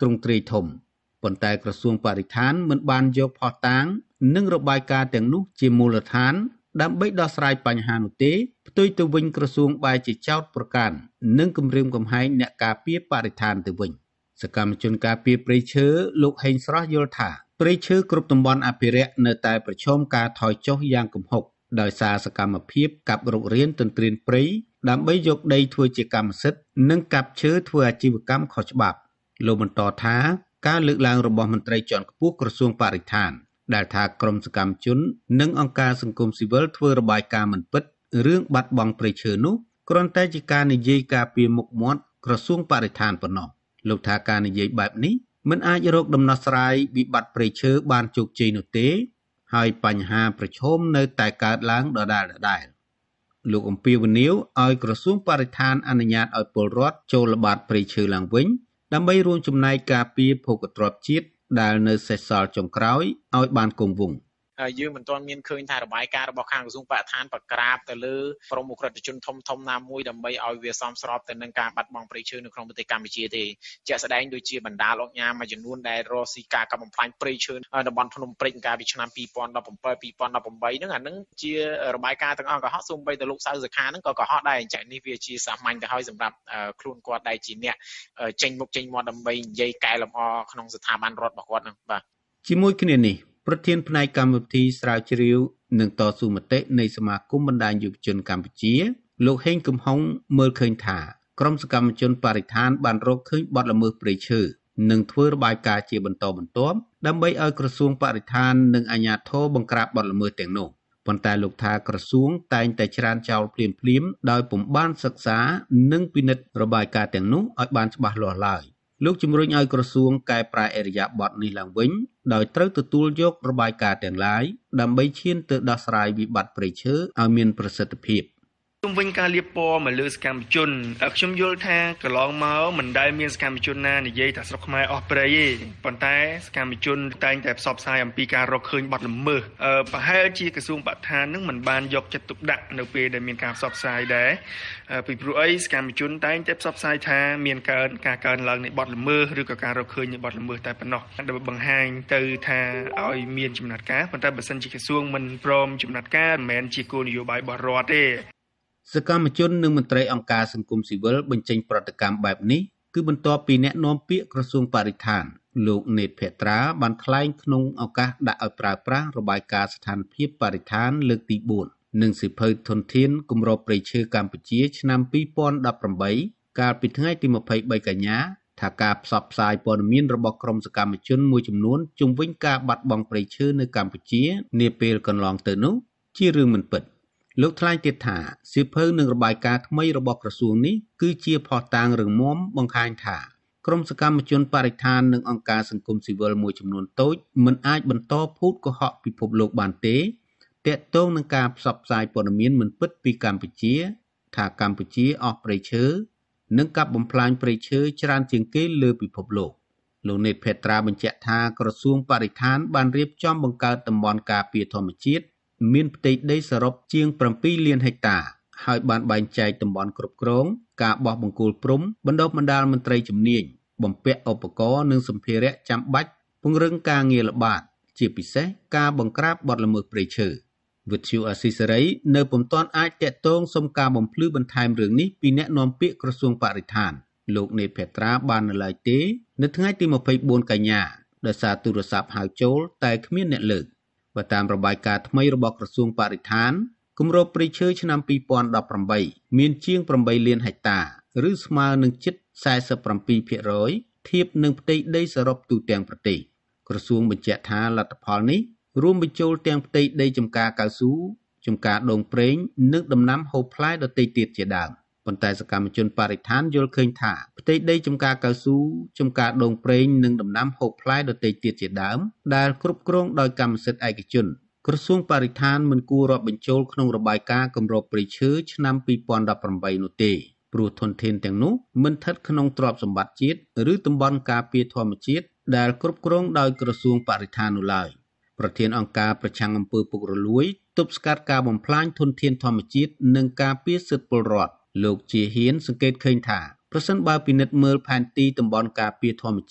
ទ្រង់ទ្រាយធំប៉ុន្តែក្រសួងបរិស្ថានមិនបានយកផុសតាងនិងរបាយការណ៍ទាំងនោះជាមូលដ្ឋានដើម្បីដោះស្រាយបញ្ហានោះទេផ្ទុយទៅវិញក្រសួងបែរជាចោទប្រកាន់និងគំរាមកំហែងអ្នកការពារបរិស្ថានទៅវិញសកម្មជនការពារព្រៃឈើលោកហេងស្រស់យល់ថាព្រៃឈើគ្រប់តំបន់អភិរក្សនៅតែប្រឈមការថយចុះយ៉ាងគំហុកដោយសារសកម្មភាពកាប់រុករានទន្ទ្រានព្រៃដើម្បីយកដីធ្វើជាកម្មសិទ្ធិនិងកាប់ឈើធ្វើអាជីវកម្មខុសច្បាប់លោកបន្តថាការលើកឡើងរបស់មន្ត្រីជាន់ខ្ពស់ក្រសួងបរិស្ថានដែលថាក្រុមសកម្មជននិងអង្គការសង្គមស៊ីវិលធ្វើរបាយការណ៍មិនពិតរឿងបាត់បង់ព្រៃឈើនោះគ្រាន់តែជាការនិយាយការពារមុខមាត់ក្រសួងបរិស្ថានប៉ុណ្ណោះលោកថាការនិយាយបែបនេះមិនអាចរកដំណោះស្រាយវិបត្តិព្រៃឈើបានជោគជ័យនោះទេហើយបញ្ហាប្រឈមនៅតែកើតឡើងដដែលដដែលលោកអំពីវនីវឲ្យក្រសួងបរិស្ថានអនុញ្ញាតឲ្យពលរដ្ឋចូលល្បាតព្រៃឈើឡើងវិញដើម្បីរួមចំណែកការពារភោគទ្រព្យជាតិដែលនៅសេសសល់ចុងក្រោយឲ្យបានគង់វង្ស
យើងមិនទាន់មានឃើញថារបាយការណ៍របស់ខាងក្រសួងបរិស្ថានប្រក្រាបទៅលើក្រុមអ ுக ្រិតជនធំធំណាមួយដើម្បីឲ្យវាសមស្របទៅនឹងការបាត់បង់ព្រៃឈើនៅក្នុងប្រទេសកម្ពុជាទេជាក់ស្ដែងដូចជាបណ្ដាលអង្គការមួយចំនួនដែលរកស៊ីការកាប់បំផ្លាញព្រៃឈើនៅតំបន់ភ្នំព្រេងកាលពីឆ្នាំពីរពាន់ដប់ប្រាំbảy ពីរពាន់ដប់ប្រាំបីហ្នឹងអាហ្នឹងជារបាយការណ៍ទាំងអស់កុហកសូម្បីតែលោកសៅសខាហ្នឹងក៏កុហកដែរអញ្ចឹងនេះវាជាសាមញ្ញទៅហើយសម្រាប់ខ្លួនគាត់ដែលជាអ្នកចេញមុខចេញមាត់ដើម្បីនិយាយកែលម្អក្នុងស្ថាប័នរដ្ឋរបស់គាត់ហ្នឹងបាទ
ជាមួយគ្នានេះប្រធានផ្នែកកម្មវិធីស្រាវជ្រាវនិងតស៊ូមតិនៃសមាគមបណ្ដាញយុវជនកម្ពុជាលោកហេងកំហុងមើលឃើញថាក្រុមសកម្មជនបរិស្ថានបានរកឃើញបទល្មើសព្រៃឈើនិងធ្វើរបាយការណ៍ជាបន្តបន្ទាប់ដើម្បីឲ្យក្រសួងបរិស្ថាននិងអាជ្ញាធរបង្ក្រាបបទល្មើសទាំងនោះប៉ុន្តែលោកថាក្រសួងតែងតែច្រានចោលភ្លាមៗដោយពុំបានសិក្សានិងពិនិត្យរបាយការណ៍ទាំងនោះឲ្យបានច្បាស់លាស់ឡើយលោកជំរុញឲ្យក្រសួងកែប្រែឥរិយាបថនេះឡើងវិញដោយត្រូវទទួលយករបាយការណ៍ទាំងឡាយដើម្បីឈានទៅដោះស្រាយវិបត្តិព្រៃឈើឲ្យមានប្រសិទ្ធភាព
ជុំវិញការលាបពណ៌មកលើសកម្មជនខ្ញុំយល់ថាកន្លងមកមិនដែលមានសកម្មជនណានិយាយថាស្រុកខ្មែរអស់ព្រៃទេប៉ុន្តែសកម្មជនតែងតែផ្សព្វផ្សាយអំពីការរកឃើញបទល្មើសប្រហែលជាក្រសួងបរិស្ថាននឹងមិនបានយកចិត្តទុកដាក់នៅពេលដែលមានការផ្សព្វផ្សាយដែរពីព្រោះអីសកម្មជនតែងតែផ្សព្វផ្សាយថាមានកើនការកើនឡើងនៃបទល្មើសឬក៏ការរកឃើញនៃបទល្មើសតែប៉ុណ្ណោះដើម្បីបង្ហាញទៅថាឲ្យមានចំណាត់ការប៉ុន្តែបើសិនជាក្រសួងមិនព្រមចំណាត់ការមិនមែនជាគោលនយោបាយរបស់រដ្ឋទេស
កម្មជននិងមន្ត្រីអង្គការសង្គមស៊ីវិលបញ្ចេញប្រតិកម្មបែបនេះគឺបន្ទាប់ពីអ្នកនាំពាក្យក្រសួងបរិស្ថានលោកណេតភត្រាបានថ្លែងក្នុងឱកាសដាក់ឲ្យប្រើប្រាស់របាយការណ៍ស្ថានភាពបរិស្ថានលើកទីបួននិងសិភៅធនធានគម្របព្រៃឈើកម្ពុជាឆ្នាំពីរពាន់ដប់ប្រាំបីកាលពីថ្ងៃទីម្ភៃបីកញ្ញាថាការផ្សព្វផ្សាយព័ត៌មានរបស់ក្រុមសកម្មជនមួយចំនួនជុំវិញការបាត់បង់ព្រៃឈើនៅកម្ពុជានាពេលកន្លងទៅនោះជារឿងមិនពិតលោកថ្លែងទៀតថាសៀវភៅនិងរបាយការណ៍ថ្មីរបស់ក្រសួងនេះគឺជាភស្តុតាងរឹងមាំបង្ហាញថាក្រុមសកម្មជនបរិស្ថាននិងអង្គការសង្គមស៊ីវិលមួយចំនួនតូចមិនអាចបន្តភូតកុហកពិភពលោកបានទេទាក់ទងនឹងការផ្សព្វផ្សាយព័ត៌មានមិនពិតពីកម្ពុជាថាកម្ពុជាអស់ព្រៃឈើនិងកាប់បំផ្លាញព្រៃឈើច្រើនជាងគេលើពិភពលោកលោកណេតភេត្រាបញ្ជាក់ថាក្រសួងបរិស្ថានបានរៀបចំបង្កើតតំបន់ការពារធម្មជាតិមានផ្ទៃដីសរុបជាងប្រាំពីរលានហិកតាហើយបានបែងចែកតំបន់គ្រប់គ្រងការបោះបង្គោលព្រំបណ្ដុះបណ្ដាលមន្ត្រីជំនាញបំពាក់ឧបករណ៍និងសម្ភារៈចាំបាច់ពង្រឹងការងារល្បាតជាពិសេសការបង្ក្រាបបទល្មើសព្រៃឈើវិទ្យុអស៊ីសេរីនៅពុំទាន់អាចតាក់ទងសុំការបំភ្លឺបន្ថែមរឿងនេះពីអ្នកនាំពាក្យក្រសួងបរិស្ថានលោកណេតភត្រាបាននៅឡើយទេនៅថ្ងៃទីម្ភៃបួនកញ្ញាដោយសារទូរស័ព្ទហៅចូលតែគ្មានអ្នកលើកបើតាមរបាយការណ៍ថ្មីរបស់ក្រសួងបរិស្ថានគម្របព្រៃឈើឆ្នាំពីរពាន់ដប់ប្រាំបីមានជាងប្រាំបីលានហិកតាឬស្មើនឹងជិតសែសិបប្រាំពីរភាគរយធៀបនឹងផ្ទៃដីសរុបទូទាំងប្រទេសក្រសួងបញ្ជាក់ថាលទ្ធផលនេះរួមបញ្ចូលទាំងផ្ទៃដីចម្ការកៅស៊ូចម្ការដូងប្រេងនិងដំណាំហូបផ្លែដទៃទៀតជាដើមប៉ុន្តែសកម្មជនបរិស្ថានយល់ឃើញថាផ្ទៃដីចម្ការកៅស៊ូចម្ការដូងប្រេងនិងដំណាំហូបផ្លែដទៃទៀតជាដើមដែលគ្រប់គ្រងដោយកម្មសិទ្ធិឯកជនក្រសួងបរិស្ថានមិនគួររាប់បញ្ចូលក្នុងរបាយការណ៍គម្របព្រៃឈើឆ្នាំពីរពាន់ដប់ប្រាំបីនោះទេព្រោះធនធានទាំងនោះមិនស្ថិតក្នុងទ្រព្យសម្បត្តិជាតិឬតំបន់ការពារធម្មជាតិដែលគ្រប់គ្រងដោយក្រសួងបរិស្ថាននោះឡើយប្រធានអង្គការប្រឆាំងអំពើពុករលួយទប់ស្កាត់ការបំផ្លាញធនធានធម្មជាតិនិងការពារសិទ្ធិពលរដ្ឋលោកជាហ៊ានសង្កេតឃើញថាប្រសិនបើពិនិត្យមើលផែនទីតំបន់ការពារធម្មជាតិ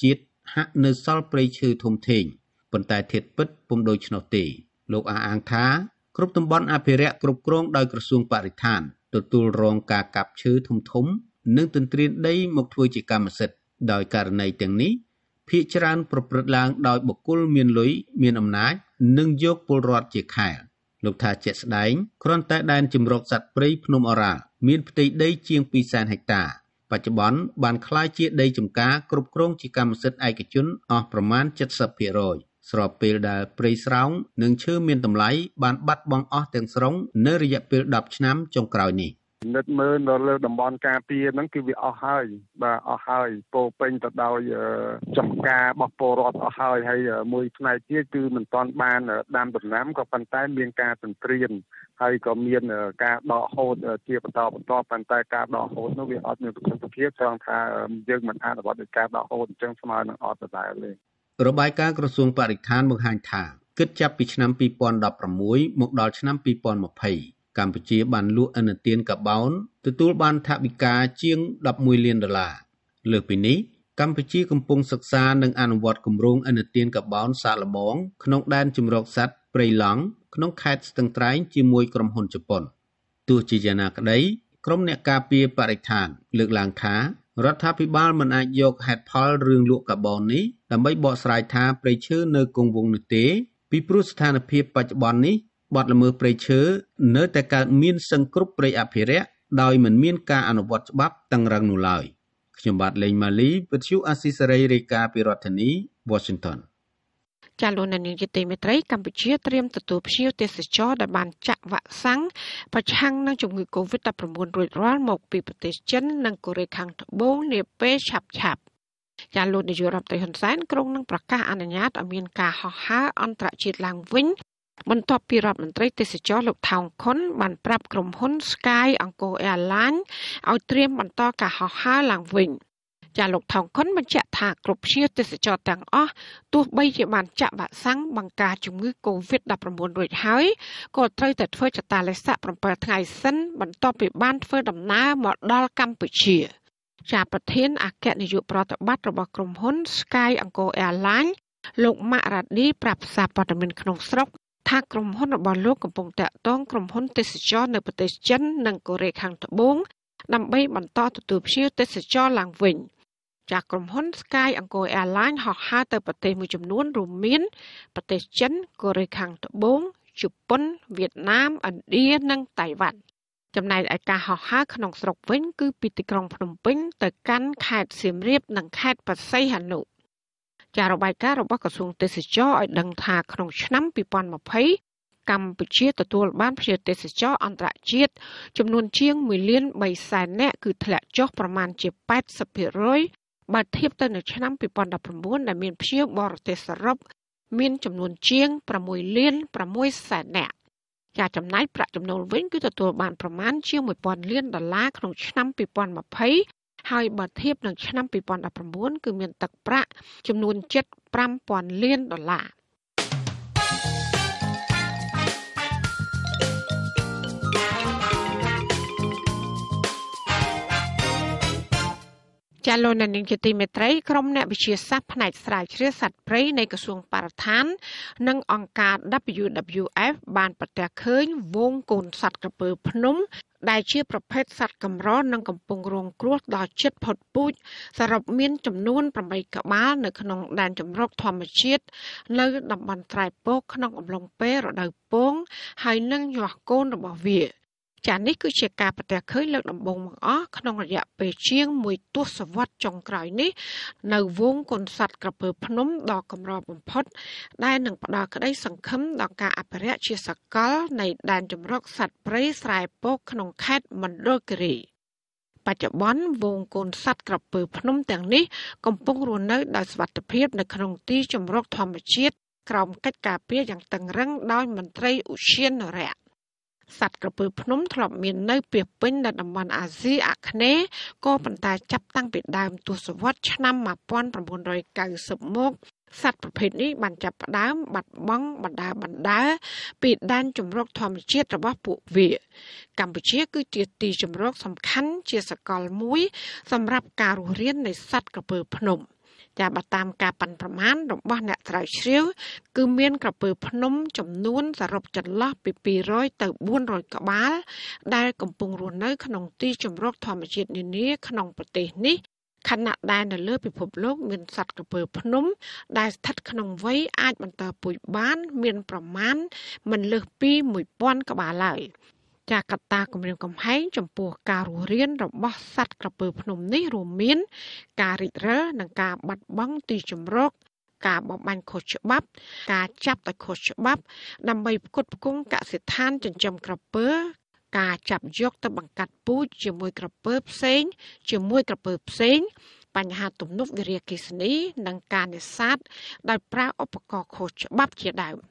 ហាក់នៅសល់ព្រៃឈើធំធេងប៉ុន្តែធាតុពិតពុំដូច្នោះទេលោកអះអាងថាគ្រប់តំបន់អភិរក្សគ្រប់គ្រងដោយក្រសួងបរិស្ថានទទួលរងការកាប់ឈើធំធំនិងទន្ទ្រានដីមកធ្វើជាកម្មសិទ្ធិដោយករណីទាំងនេះភាគច្រើនប្រព្រឹត្តឡើងដោយបុគ្គលមានលុយមានអំណាចនិងយកពលរដ្ឋជាខែលលោកថាជាក់ស្ដែងគ្រាន់តែដែនជម្រកសត្វព្រៃភ្នំអរ៉ាល់មានផ្ទៃដីជាងពីរសែនហិកតា បច្ចុប្បន្នបានក្លាយជាដីចម្ការគ្រប់គ្រងជាកម្មសិទ្ធិឯកជនអស់ប្រមាណ เจ็ดสิบเปอร์เซ็นต์ ស្របពេលដែលព្រៃស្រោងនិងឈើមានតម្លៃបានបាត់បង់អស់ទាំងស្រុងនៅរយៈពេលដប់ឆ្នាំចុងក្រោយនេះ
និតមើលនៅលើតំបន់ការពារហ្នឹងគឺវាអស់ហើយបាទអស់ហើយពោពេញទៅដោយចំការរបស់ពលរដ្ឋអស់ហើយហើយមួយផ្នែកទៀតគឺមិនទាន់បានដាំដំណាំក៏ប៉ុន្តែមានការទន្ទ្រានហើយក៏មានការដកហូតជាបន្តបន្តប៉ុន្តែការដកហូតនោះវាអត់មានប្រសិទ្ធភាពត្រង់ថាយើងមិនអនុវត្តដោយការដកហូតអញ្ចឹងស្មើនឹងអត់ដដែលទេ
របាយការណ៍ក្រសួងបរិស្ថានបង្ហាញថាគិតចាប់ពីឆ្នាំពីរពាន់ដប់ប្រាំមួយមកដល់ឆ្នាំពីរពាន់ម្ភៃកម្ពុជាបានលក់ឥណទានកាបូនទទួលបានថវិកាជាងដប់មួយលានដុល្លារលើសពីនេះកម្ពុជាកំពុងសិក្សានិងអនុវត្តគម្រោងឥណទានកាបូនសាកល្បងក្នុងដែនជម្រកសត្វព្រៃឡង់ក្នុងខេត្តស្ទឹងត្រែងជាមួយក្រុមហ៊ុនជប៉ុនទោះជាយ៉ាងណាក្តីក្រុមអ្នកការពារបរិស្ថានលើកឡើងថារដ្ឋាភិបាលមិនអាចយកហេតុផលរឿងលក់កាបូននេះដើម្បីបកស្រាយថាព្រៃឈើនៅគង់វង្សនោះទេពីព្រោះស្ថានភាពបច្ចុប្បន្ននេះបទល្មើសព្រៃឈើនៅតែកើតមានសឹងគ្រប់ព្រៃអភិរក្សដោយមិនមានការអនុវត្តច្បាប់តឹងរ៉ឹងនោះឡើយខ្ញុំបាទលេងម៉ាលីវិទ្យុអាស៊ីសេរីរាយការណ៍ពីរដ្ឋធានី Washington
ចាលោកនាយកទីមេត្រីកម្ពុជាត្រៀមទទួលភ្ញៀវទេសចរដែលបានចាក់វ៉ាក់សាំងប្រឆាំងនឹងជំងឺ កូវីដ ដប់ប្រាំបួន រួចរាល់មកពីប្រទេសចិននិងកូរ៉េខាងត្បូងនាពេលឆាប់ឆាប់ចាលោកនាយករដ្ឋមន្ត្រីហ៊ុនសែនក្រុងនឹងប្រកាសអនុញ្ញាតឲ្យមានការហោះហើរអន្តរជាតិឡើងវិញបន្ទាប់ពីរដ្ឋមន្ត្រីទេសចរលោកថោងខុនបានប្រាប់ក្រុមហ៊ុន Sky Angkor Airlines ឲ្យត្រៀមបន្តការហោះហើរឡើងវិញចាលោកថោងខុនបញ្ជាក់ថាគ្រប់ភ្ញៀវទេសចរទាំងអស់ទោះបីជាបានចាក់វ៉ាក់សាំងបង្ការជំងឺ កូវីដ ដប់ប្រាំបួន រួចហើយក៏ត្រូវតែធ្វើចតាឡេស័កប្រាំbảyថ្ងៃសិនបន្ទាប់ពីបានធ្វើដំណើរមកដល់កម្ពុជាចាប្រធានអគ្គនាយកប្រតិបត្តិរបស់ក្រុមហ៊ុន Sky Angkor Airlines លោកម៉ាក់រ៉ាឌីប្រាប់សារព័ត៌មានក្នុងស្រុកថាក្រុមហ៊ុនរបស់លោកកំពុងតាក់ទងក្រុមហ៊ុនទេសចរនៅប្រទេសចិននិងកូរ៉េខាងត្បូងដើម្បីបន្តទទួលភ្ញៀវទេសចរឡើងវិញจากក្រុមហ៊ុន Sky Angkor Airlines ហោះហើរទៅប្រទេសមួយចំនួនរួមមានប្រទេសចិនកូរ៉េខាងត្បូងជប៉ុនវៀតណាមឥណ្ឌានិងតៃវ៉ាន់ចំណែកឯការហោះហើរក្នុងស្រុកវិញគឺពីទីក្រុងភ្នំពេញទៅកាន់ខេត្តសៀមរាបនិងខេត្តបរសៃហនុចារបាយការណ៍របស់ក្រសួងទេសចរឲ្យដឹងថាក្នុងឆ្នាំពីរពាន់ម្ភៃកម្ពុជាទទួលបានភ្ញៀវទេសចរអន្តរជាតិចំនួនជាងមួយលានបីសែននាក់គឺធ្លាក់ចុះប្រមាណជាแปดสิบเปอร์เซ็นต์ បើធៀបទៅនឹងឆ្នាំពីរពាន់ដប់ប្រាំបួនដែលមានភ្ញៀវបរទេសសរុបមានចំនួនជាងsáuលានsáuសែននាក់ចាចំណាយប្រាក់ចំណូលវិញគឺទទួលបានប្រមាណជាងmộtពាន់លានដុល្លារក្នុងឆ្នាំពីរពាន់ម្ភៃហើយបើធៀបនឹងឆ្នាំពីរពាន់ដប់ប្រាំបួនគឺមានទឹកប្រាក់ចំនួនជិតห้าពាន់លានដុល្លារចាលោកនាងជាទីមេត្រីក្រុមអ្នកវិទ្យាសាស្ត្រផ្នែកស្រាវជ្រាវសត្វព្រៃនៃក្រសួងបរិស្ថាននិងអង្គការ W W F បានប្រទះឃើញហ្វូងកូនសត្វក្រពើភ្នំដែលជាប្រភេទសត្វកម្រនិងកំពុងរងគ្រោះដល់ជិតផុតពូជសរុបមានចំនួនប្រាំបីក្បាលនៅក្នុងដែនជម្រកធម្មជាតិនៅតំបន់ត្រែពកក្នុងអំឡុងពេលរដូវពងហើយនឹងញាស់កូនរបស់វាចានេះគឺជាការប្រទះឃើញលើកដំបូងបង្អស់ក្នុងរយៈពេលជាងមួយទសវត្សរ៍ចុងក្រោយនេះនៅហ្វូងកូនសត្វក្រពើភ្នំដ៏កម្របំផុតដែលនឹងផ្ដល់ក្តីសង្ឃឹមដល់ការអភិរក្សជាសកលនៃដែនជម្រកសត្វព្រៃស្រែពកក្នុងខេត្តមណ្ឌលគិរីបច្ចុប្បន្នហ្វូងកូនសត្វក្រពើភ្នំទាំងនេះកំពុងរស់នៅដោយសុវត្ថិភាពនៅក្នុងទីជម្រកធម្មជាតិក្រោមកិច្ចការពារយ៉ាងតឹងរ៉ឹងដោយមន្ត្រីឧទ្យានុរក្សសត្វក្រពើភ្នំធ្លាប់មាននៅពាសពេញនៅតំបន់អាស៊ីអាគ្នេយ៍ក៏ប៉ុន្តែចាប់តាំងពីដើមទសវត្សរ៍ឆ្នាំmột nghìn chín trăm chín mươiមកសត្វប្រភេទនេះបានចាប់ផ្ដើមបាត់បង់បណ្ដាបណ្ដាពីដែនជម្រកធម្មជាតិរបស់ពួកវាកម្ពុជាគឺជាទីជម្រកសំខាន់ជាសកលមួយសម្រាប់ការរស់រាននៃសត្វក្រពើភ្នំចាបើតាមការប៉ាន់ប្រមាណរបស់អ្នកស្រាវជ្រាវគឺមានក្រពើភ្នំចំនួនសរុបចន្លោះពីពីររយទៅបួនរយក្បាលដែលកំពុងរស់នៅក្នុងទីជម្រកធម្មជាតិនានាក្នុងប្រទេសនេះខណៈដែលនៅលើពិភពលោកមានសត្វក្រពើភ្នំដែលស្ថិតក្នុងវ័យអាចបន្តពូជបានមានប្រមាណមិនលើសពីមួយពាន់ក្បាលឡើយចាកត្តាគម្រាមកំហែងចំពោះការរស់រានរបស់សត្វក្រពើភ្នំនេះរួមមានការរិចរើនិងការបាត់បង់ទីជម្រកការបរបាញ់ខុសច្បាប់ការចាប់ដោយខុសច្បាប់ដើម្បីផ្គត់ផ្គង់កសិដ្ឋានចិញ្ចឹមក្រពើការចាប់យកទៅបង្កាត់ពូជជាមួយក្រពើផ្សេងជាមួយក្រពើផ្សេងបញ្ហាទំនប់វារីអគ្គិសនីនិងការនេសាទដោយប្រើឧបករណ៍ខុសច្បាប់ជាដើម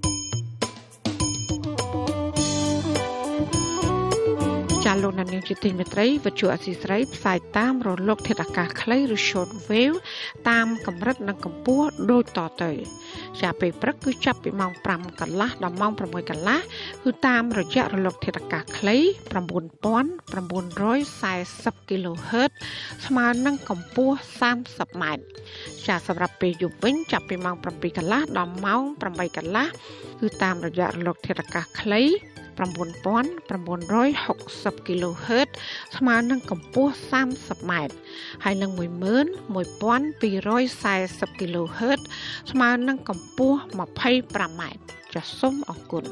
ចាលោកនាងជាទីមេត្រីវិទ្យុអសីស្រីផ្សាយតាមរលកធាតុអាកាសខ្លីឬ short wave តាមកម្រិតនិងកម្ពស់ដូចតទៅចាពេលព្រឹកគឺចាប់ពីម៉ោងប្រាំកន្លះដល់ម៉ោងប្រាំមួយកន្លះគឺតាមរយៈរលកធាតុអាកាសខ្លី ៩៩៤០ kHz ស្មើនឹងកម្ពស់សាមសិបម៉ែត្រចាសម្រាប់ពេលយប់វិញចាប់ពីម៉ោងប្រាំពីរកន្លះដល់ម៉ោងប្រាំបីកន្លះគឺតាមរយៈរលកធាតុអាកាសខ្លី៩៩៦០ kHz ស្មើនឹងកម្ពស់សាមសិបម៉ែត្រហើយនឹងមួយម៉ឺនមួយពាន់ពីររយសែសិប kHz ស្មើនឹងកម្ពស់ម្ភៃប្រាំម៉ែត្រចាសសូមអរគុណ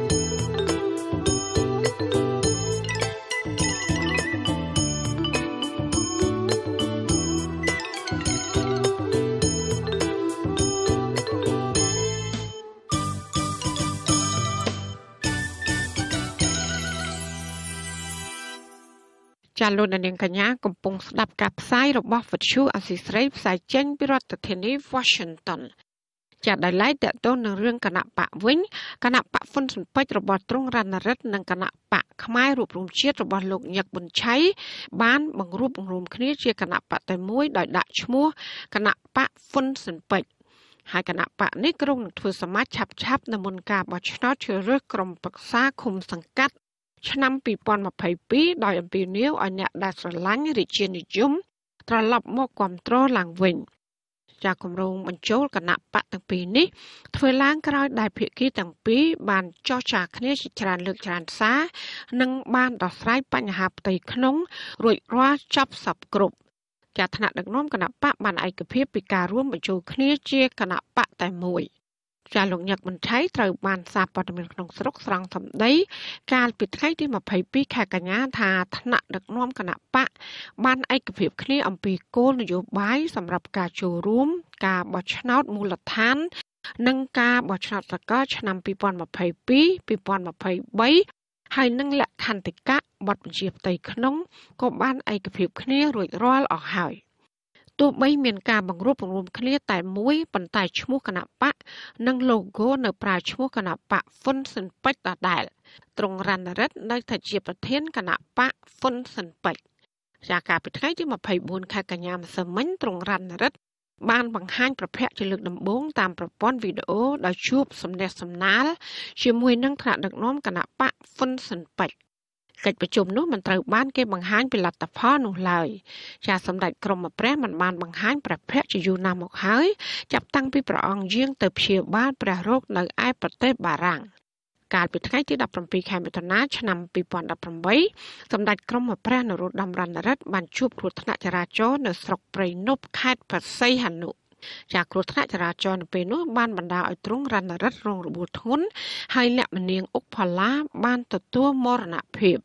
ចាលោកនាងកញ្ញាកំពុងស្ដាប់ការផ្សាយរបស់វិទ្យុអសីស្រីផ្សាយចេញពីរដ្ឋធានី Washington ចាដោយឡែកតទៅនឹងរឿងគណៈបកវិញគណៈបកហ៊ុនស៊ិនប៉ិចរបស់ទ្រង់រណរិទ្ធនិងគណៈបកខ្មែររួបរวมជាតិរបស់លោកញឹកប៊ុនឆៃបានបង្រួបបង្រួមគ្នាជាគណៈបកតែមួយដោយដាក់ឈ្មោះគណៈបកហ៊ុនស៊ិនប៉ិចហើយគណៈបកនេះក្រុងនឹងធ្វើសមាជឆាប់ឆាប់នៅមុនការបោះឆ្នោតជ្រើសរើសក្រុមប្រឹក្សាឃុំសង្កាត់ឆ្នាំពីរពាន់ម្ភៃពីរដោយអំពាវនាវឲ្យអ្នកដែលស្រឡាញ់រាជានិយមត្រឡប់មកគាំទ្រឡើងវិញចាគម្រោងបញ្ចូលគណៈបកទាំងពីរនេះធ្វើឡើងក្រោយដែលភាគីទាំងពីរបានចរចាគ្នាជាច្រើនលើកច្រើនសារនិងបានដោះស្រាយបញ្ហាផ្ទៃក្នុងរួចរាល់ចប់សពគ្រប់ចាថ្នាក់ដឹកនាំគណៈបកបានឯកភាពពីការរួមបញ្ចូលគ្នាជាគណៈបកតែមួយចាលោកញឹកប៊ុនឆៃត្រូវបានសារព័ត៌មានក្នុងស្រុកស្រង់សម្ដីកាលពីថ្ងៃទីម្ភៃពីរខែកញ្ញាថាថ្នាក់ដឹកនាំគណៈបកបានឯកភាពគ្នាអំពីគោលនយោបាយសម្រាប់ការចូលរួមការបោះឆ្នោតមូលដ្ឋាននិងការបោះឆ្នោតសកលឆ្នាំពីរពាន់ម្ភៃពីរ ពីរពាន់ម្ភៃបីហើយនឹងលក្ខន្តិកៈបទបញ្ជាផ្ទៃក្នុងក៏បានឯកភាពគ្នារួចរាល់អស់ហើយទោះបីមានការបង្រួបបង្រួមគ្នាតែមួយប៉ុន្តែឈ្មោះគណៈបកនិង logo នៅប្រើឈ្មោះគណៈបកហ៊ុនស៊ិនប៉ិចដដែលទ្រង់រណរិទ្ធនៅតែជាប្រធានគណៈបកហ៊ុនស៊ិនប៉ិចជាការពីថ្ងៃទីម្ភៃបួនខែកញ្ញាម្សិលមិញទ្រង់រណរិទ្ធបានបង្ហាញប្រភពជាលើកដំបូងតាមប្រព័ន្ធវីដេអូដោយជួបសំណេះសំណាលជាមួយនឹងថ្នាក់ដឹកនាំគណៈបកហ៊ុនស៊ិនប៉ិចកិច្ចប្រជុំនោះមិនត្រូវបានគេបង្ហាញពីលទ្ធផលនោះឡើយចាសម្ដេចក្រមព្រះមិនបានបង្ហាញព្រះភ័ក្ត្រជាយូរណាស់មកហើយចាប់តាំងពីព្រះអង្គយាងទៅព្យាបាលព្រះរោគនៅឯប្រទេសបារាំងកាលពីថ្ងៃទីដប់ប្រាំពីរខែមិថុនាឆ្នាំពីរពាន់ដប់ប្រាំបីសម្ដេចក្រមព្រះនរោត្តមរណរដ្ឋបានជួបគ្រោះថ្នាក់ចរាចរណ៍នៅស្រុកព្រៃនប់ខេត្តបរសៃហនុចាគ្រោះថ្នាក់ចរាចរណ៍នៅពេលនោះបានបណ្ដាលឲ្យទ្រង់រណរិទ្ធរងរបួសធ្ងន់ហើយអ្នកម្នាងអុកផល្លាបានទទួលមរណភាព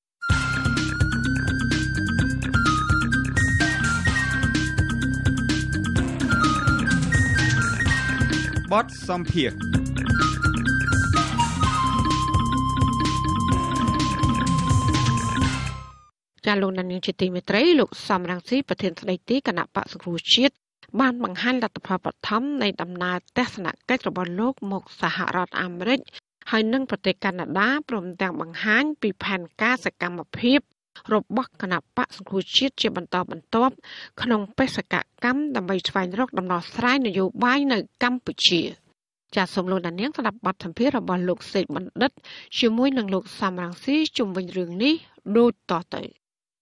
បទសម្ភាសន៍
ចាលោកនាងជាទីមេត្រីលោកសំរងស៊ីប្រធានស្ដីទីគណៈបក្សសង្គ្រោះជាតិបានបង្ហាញលទ្ធផលបឋមនៃដំណើរទស្សនកិច្ចរបស់លោកមកសហរដ្ឋអាមេរិកហើយនិងប្រទេសកាណាដាព្រមទាំងបង្ហាញពីផែនការសកម្មភាពរបស់គណៈបក្សសង្គ្រោះជាតិជាបន្តបន្ទាប់ក្នុងបេសកកម្មដើម្បីស្វែងរកដំណោះស្រាយនយោបាយនៅកម្ពុជាចាសសូមលោកនាងស្ដាប់បទសម្ភាសន៍របស់លោកសេកបណ្ឌិតជាមួយនឹងលោកសំរងស៊ីជុំវិញរឿងនេះដូចតទៅ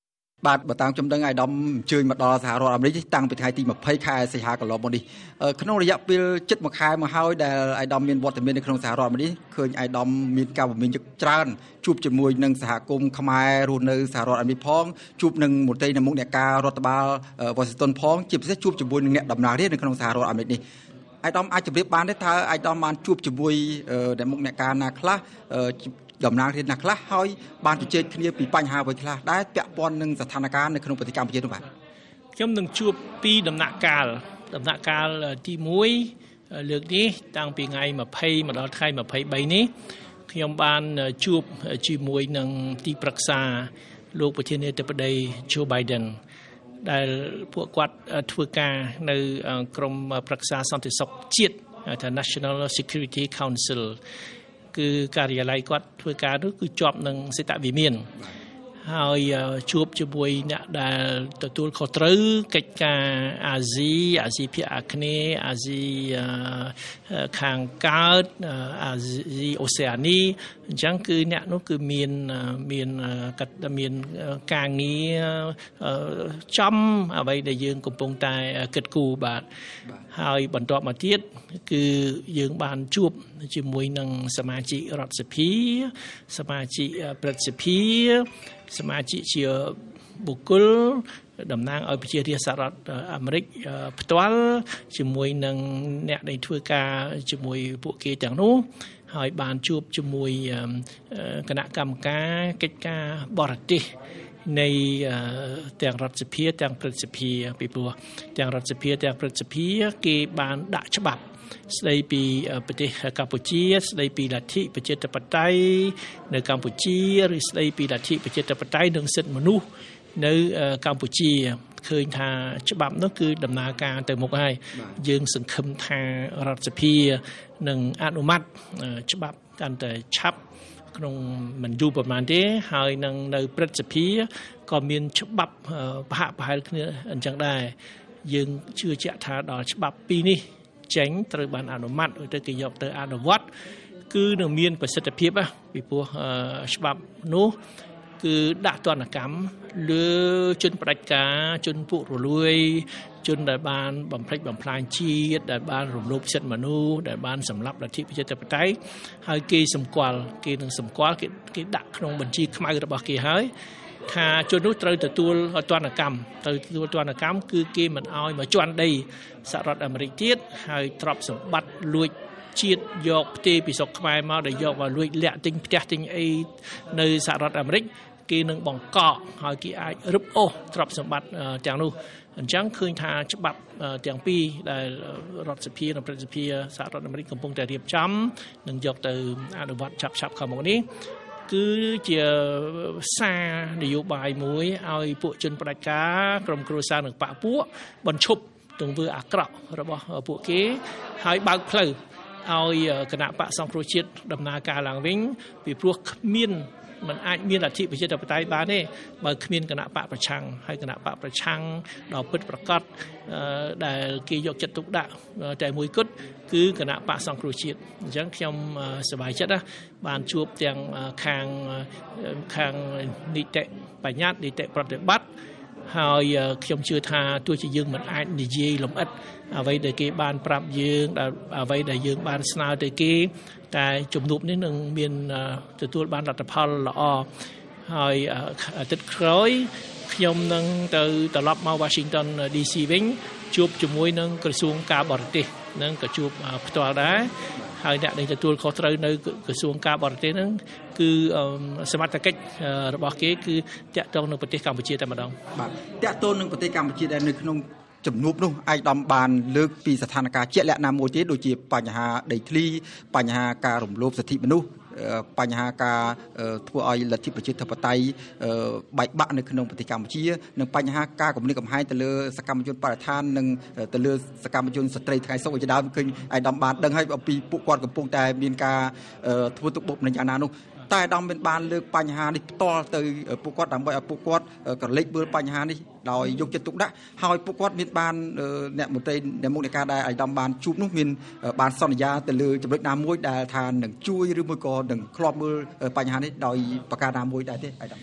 បាទបើតាមខ្ញុំដឹងអាយដាមអញ្ជើញមកដល់សហរដ្ឋអាមេរិកតាំងពីថ្ងៃទី20ខែសីហាកន្លងមកនេះក្នុងរយៈពេលជិតមួយខែមកហើយដែលអាយដាមមានវត្តមាននៅក្នុងសហរដ្ឋអាមេរិកឃើញអាយដាមមានការបំពេញច្រើនជួបជាមួយនឹងសហគមន៍ខ្មែររស់នៅសហរដ្ឋអាមេរិកផងជួបនឹងមន្ត្រីនៅមុខអ្នកការរដ្ឋបាលវ៉ាស៊ីនតោនផងជាពិសេសជួបជាមួយនឹងអ្នកដំណើររាជនៅក្នុងសហរដ្ឋអាមេរិកនេះអាយដាមអាចជម្រាបបានទេថាអាយដាមបានជួបជាមួយអ្នកមុខអ្នកការណាខ្លះតំណាងរាជណាខ្លះហើយបានជជែកគ្នាពីបញ្ហាអ្វីខ្លះដែលពាក់ព័ន្ធនឹងស្ថានភាពនៅក្នុងប្រទេសកម្ពុជានោះបាទ
ខ្ញុំនឹងជួបពីដំណាក់កាលដំណាក់កាលទីមួយលើកនេះតាំងពីថ្ងៃ20មកដល់ថ្ងៃ23នេះខ្ញុំបានជួបជាមួយនឹងទីប្រឹក្សាលោកប្រធានាធិបតី Joe Biden ដែលពួកគាត់ធ្វើការនៅក្រមប្រឹក្សាសន្តិសុខជាតិថា National Security Council គឺការិយាល័យគាត់ធ្វើការនោះគឺជាប់នឹងសេតវិមានហើយជួបជាមួយអ្នកដែលទទួលខុសត្រូវកិច្ចការអាស៊ីអាស៊ីភាគអាគ្នេយ៍អាស៊ីខាងកើតអាស៊ីអូសេអានីអញ្ចឹងគឺអ្នកនោះគឺមានមានមានការងារចំអ្វីដែលយើងកំពុងតែគិតគូរបាទហើយបន្ទាប់មកទៀតគឺយើងបានជួបជាមួយនឹងសមាជិករដ្ឋសភាសមាជិកព្រឹទ្ធសភាសមាជិកជាបុគ្គលតំណាងឲ្យប្រជារាស្ត្រសហរដ្ឋអាមេរិកផ្ទាល់ជាមួយនឹងអ្នកដែលធ្វើការជាមួយពួកគេទាំងនោះហើយបានជួបជាមួយគណៈកម្មការកិច្ចការបរទេសនៃទាំងរដ្ឋសភាទាំងព្រឹទ្ធសភាពីព្រោះទាំងរដ្ឋសភាទាំងព្រឹទ្ធសភាគេបានដាក់ច្បាប់ស្ដីពីប្រទេសកម្ពុជាស្ដីពីលទ្ធិប្រជាធិបតេយ្យនៅកម្ពុជាឬស្ដីពីលទ្ធិប្រជាធិបតេយ្យនិងសិទ្ធិមនុស្សនៅកម្ពុជាឃើញថាច្បាប់នោះគឺដំណើរការទៅមុខហើយយើងសង្ឃឹមថារដ្ឋសភានឹងអនុម័តច្បាប់កាន់តែឆាប់ក្នុងមិនយូរប៉ុន្មានទេហើយនឹងនៅព្រឹទ្ធសភាក៏មានច្បាប់ប្រហាក់ប្រហែលគ្នាអញ្ចឹងដែរយើងជឿជាក់ថាដល់ច្បាប់ពីរនេះចេញត្រូវបានអនុម័តទៅគេយកទៅអនុវត្តគឺនឹងមានប្រសិទ្ធភាពពីព្រោះច្បាប់នោះគឺដាក់ទណ្ឌកម្មលើជនផ្ដាច់ការជនពុករលួយជនដែលបានបំផ្លិចបំផ្លាញជាតិដែលបានរំលោភសិទ្ធិមនុស្សដែលបានសម្លាប់លទ្ធិប្រជាធិបតេយ្យហើយគេសម្គាល់គេនឹងសម្គាល់គេគេដាក់ក្នុងបញ្ជីខ្មៅរបស់គេហើយថាជននោះត្រូវទទួលទណ្ឌកម្មត្រូវទទួលទណ្ឌកម្មគឺគេមិនអោយមកជន់ដីសហរដ្ឋអាមេរិកទៀតហើយទ្រព្យសម្បត្តិលួចជាតិយកផ្ទេរពីស្រុកខ្មែរមកដែលយកមកលួចលាក់ទិញផ្ទះទិញអីនៅសហរដ្ឋអាមេរិកគេនឹងបង្កកហើយគេអាចរឹបអូសទ្រព្យសម្បត្តិទាំងនោះអញ្ចឹងឃើញថាច្បាប់ទាំងពីរដែលរដ្ឋសភានិងព្រឹទ្ធសភាសហរដ្ឋអាមេរិកកំពុងតែរៀបចំនឹងយកទៅអនុវត្តឆាប់ឆាប់ខាងមុខនេះគឺជាសារនយោបាយមួយឲ្យពួកជនផ្ដាច់ការក្រុមគ្រួសារនិងបកពួកបញ្ឈប់ទង្វើអាក្រក់របស់ពួកគេហើយបើកផ្លូវឲ្យគណៈបកសង្គ្រោះជាតិដំណើរការឡើងវិញពីព្រោះគ្មានมันអាចមានលទ្ធិប្រជាធិបតេយ្យបានទេបើគ្មានគណៈបកប្រឆាំងហើយគណៈបកប្រឆាំងដល់ពិតប្រាកដដែលគេយកចិត្តទុកដាក់តែមួយគត់គឺគណៈបកសង្គ្រោះជាតិអញ្ចឹងខ្ញុំសប្បាយចិត្តណាបានជួបទាំងខាងខាងនីតិបញ្ញត្តិនីតិប្រតិបត្តិហើយខ្ញុំជឿថាទោះជាយើងមិនអាចនិយាយលម្អិតអ្វីដែលគេបានប្រាប់យើងអ្វីដែលយើងបានស្នើទៅគេតែជំនួបនេះនឹងមានទទួលបានលទ្ធផលល្អហើយអាទិត្យក្រោយខ្ញុំនឹងទៅត្រឡប់មក Washington ឌី ស៊ី វិញជួបជាមួយនឹងក្រសួងការបរទេសនឹងក៏ជួបផ្ទាល់ដែរហើយអ្នកដែលទទួលខុសត្រូវនៅក្រសួងការបរទេសហ្នឹងគឺសមត្ថកិច្ចរបស់គេគឺតាក់ទងនឹងប្រទេសកម្ពុជាតែម្ដង
បាទតាក់ទងនឹងប្រទេសកម្ពុជាដែលនៅក្នុងជំនួបនោះឯកឧត្តមបានលើកពីស្ថានភាពជាក់លាក់ណាមួយទេដូចជាបញ្ហាដីធ្លីបញ្ហាការរំលោភសិទ្ធិមនុស្សបញ្ហាការធ្វើឲ្យលទ្ធិប្រជាធិបតេយ្យបែកបាក់នៅក្នុងប្រទេសកម្ពុជានិងបញ្ហាការគំរាមកំហែងទៅលើសកម្មជនបរិស្ថាននិងទៅលើសកម្មជនស្ត្រីថ្ងៃសុខជាដើមឃើញឯកឧត្តមបានដឹងហើយពីពួកគាត់កំពុងតែមានការធ្វើទុកបុកម្នេញយ៉ាងណានោះតែឧត្តមមានបានលើកបញ្ហានេះផ្ទាល់ទៅពួកគាត់ដើម្បីឲ្យពួកគាត់ក្រឡេកមើលបញ្ហានេះដោយយកចិត្តទុកដាក់ហើយពួកគាត់មានបានអ្នកមន្ត្រីអ្នកមុខអ្នកការដែលឯកឧត្តមបានជួបនោះមានបានសន្យាទៅលើចំណុចណាមួយដែលថានឹងជួយឬមួយក៏នឹងឃ្លាំមើលបញ្ហានេះដោយប្រការណាមួយដែរទេឯកឧត្តម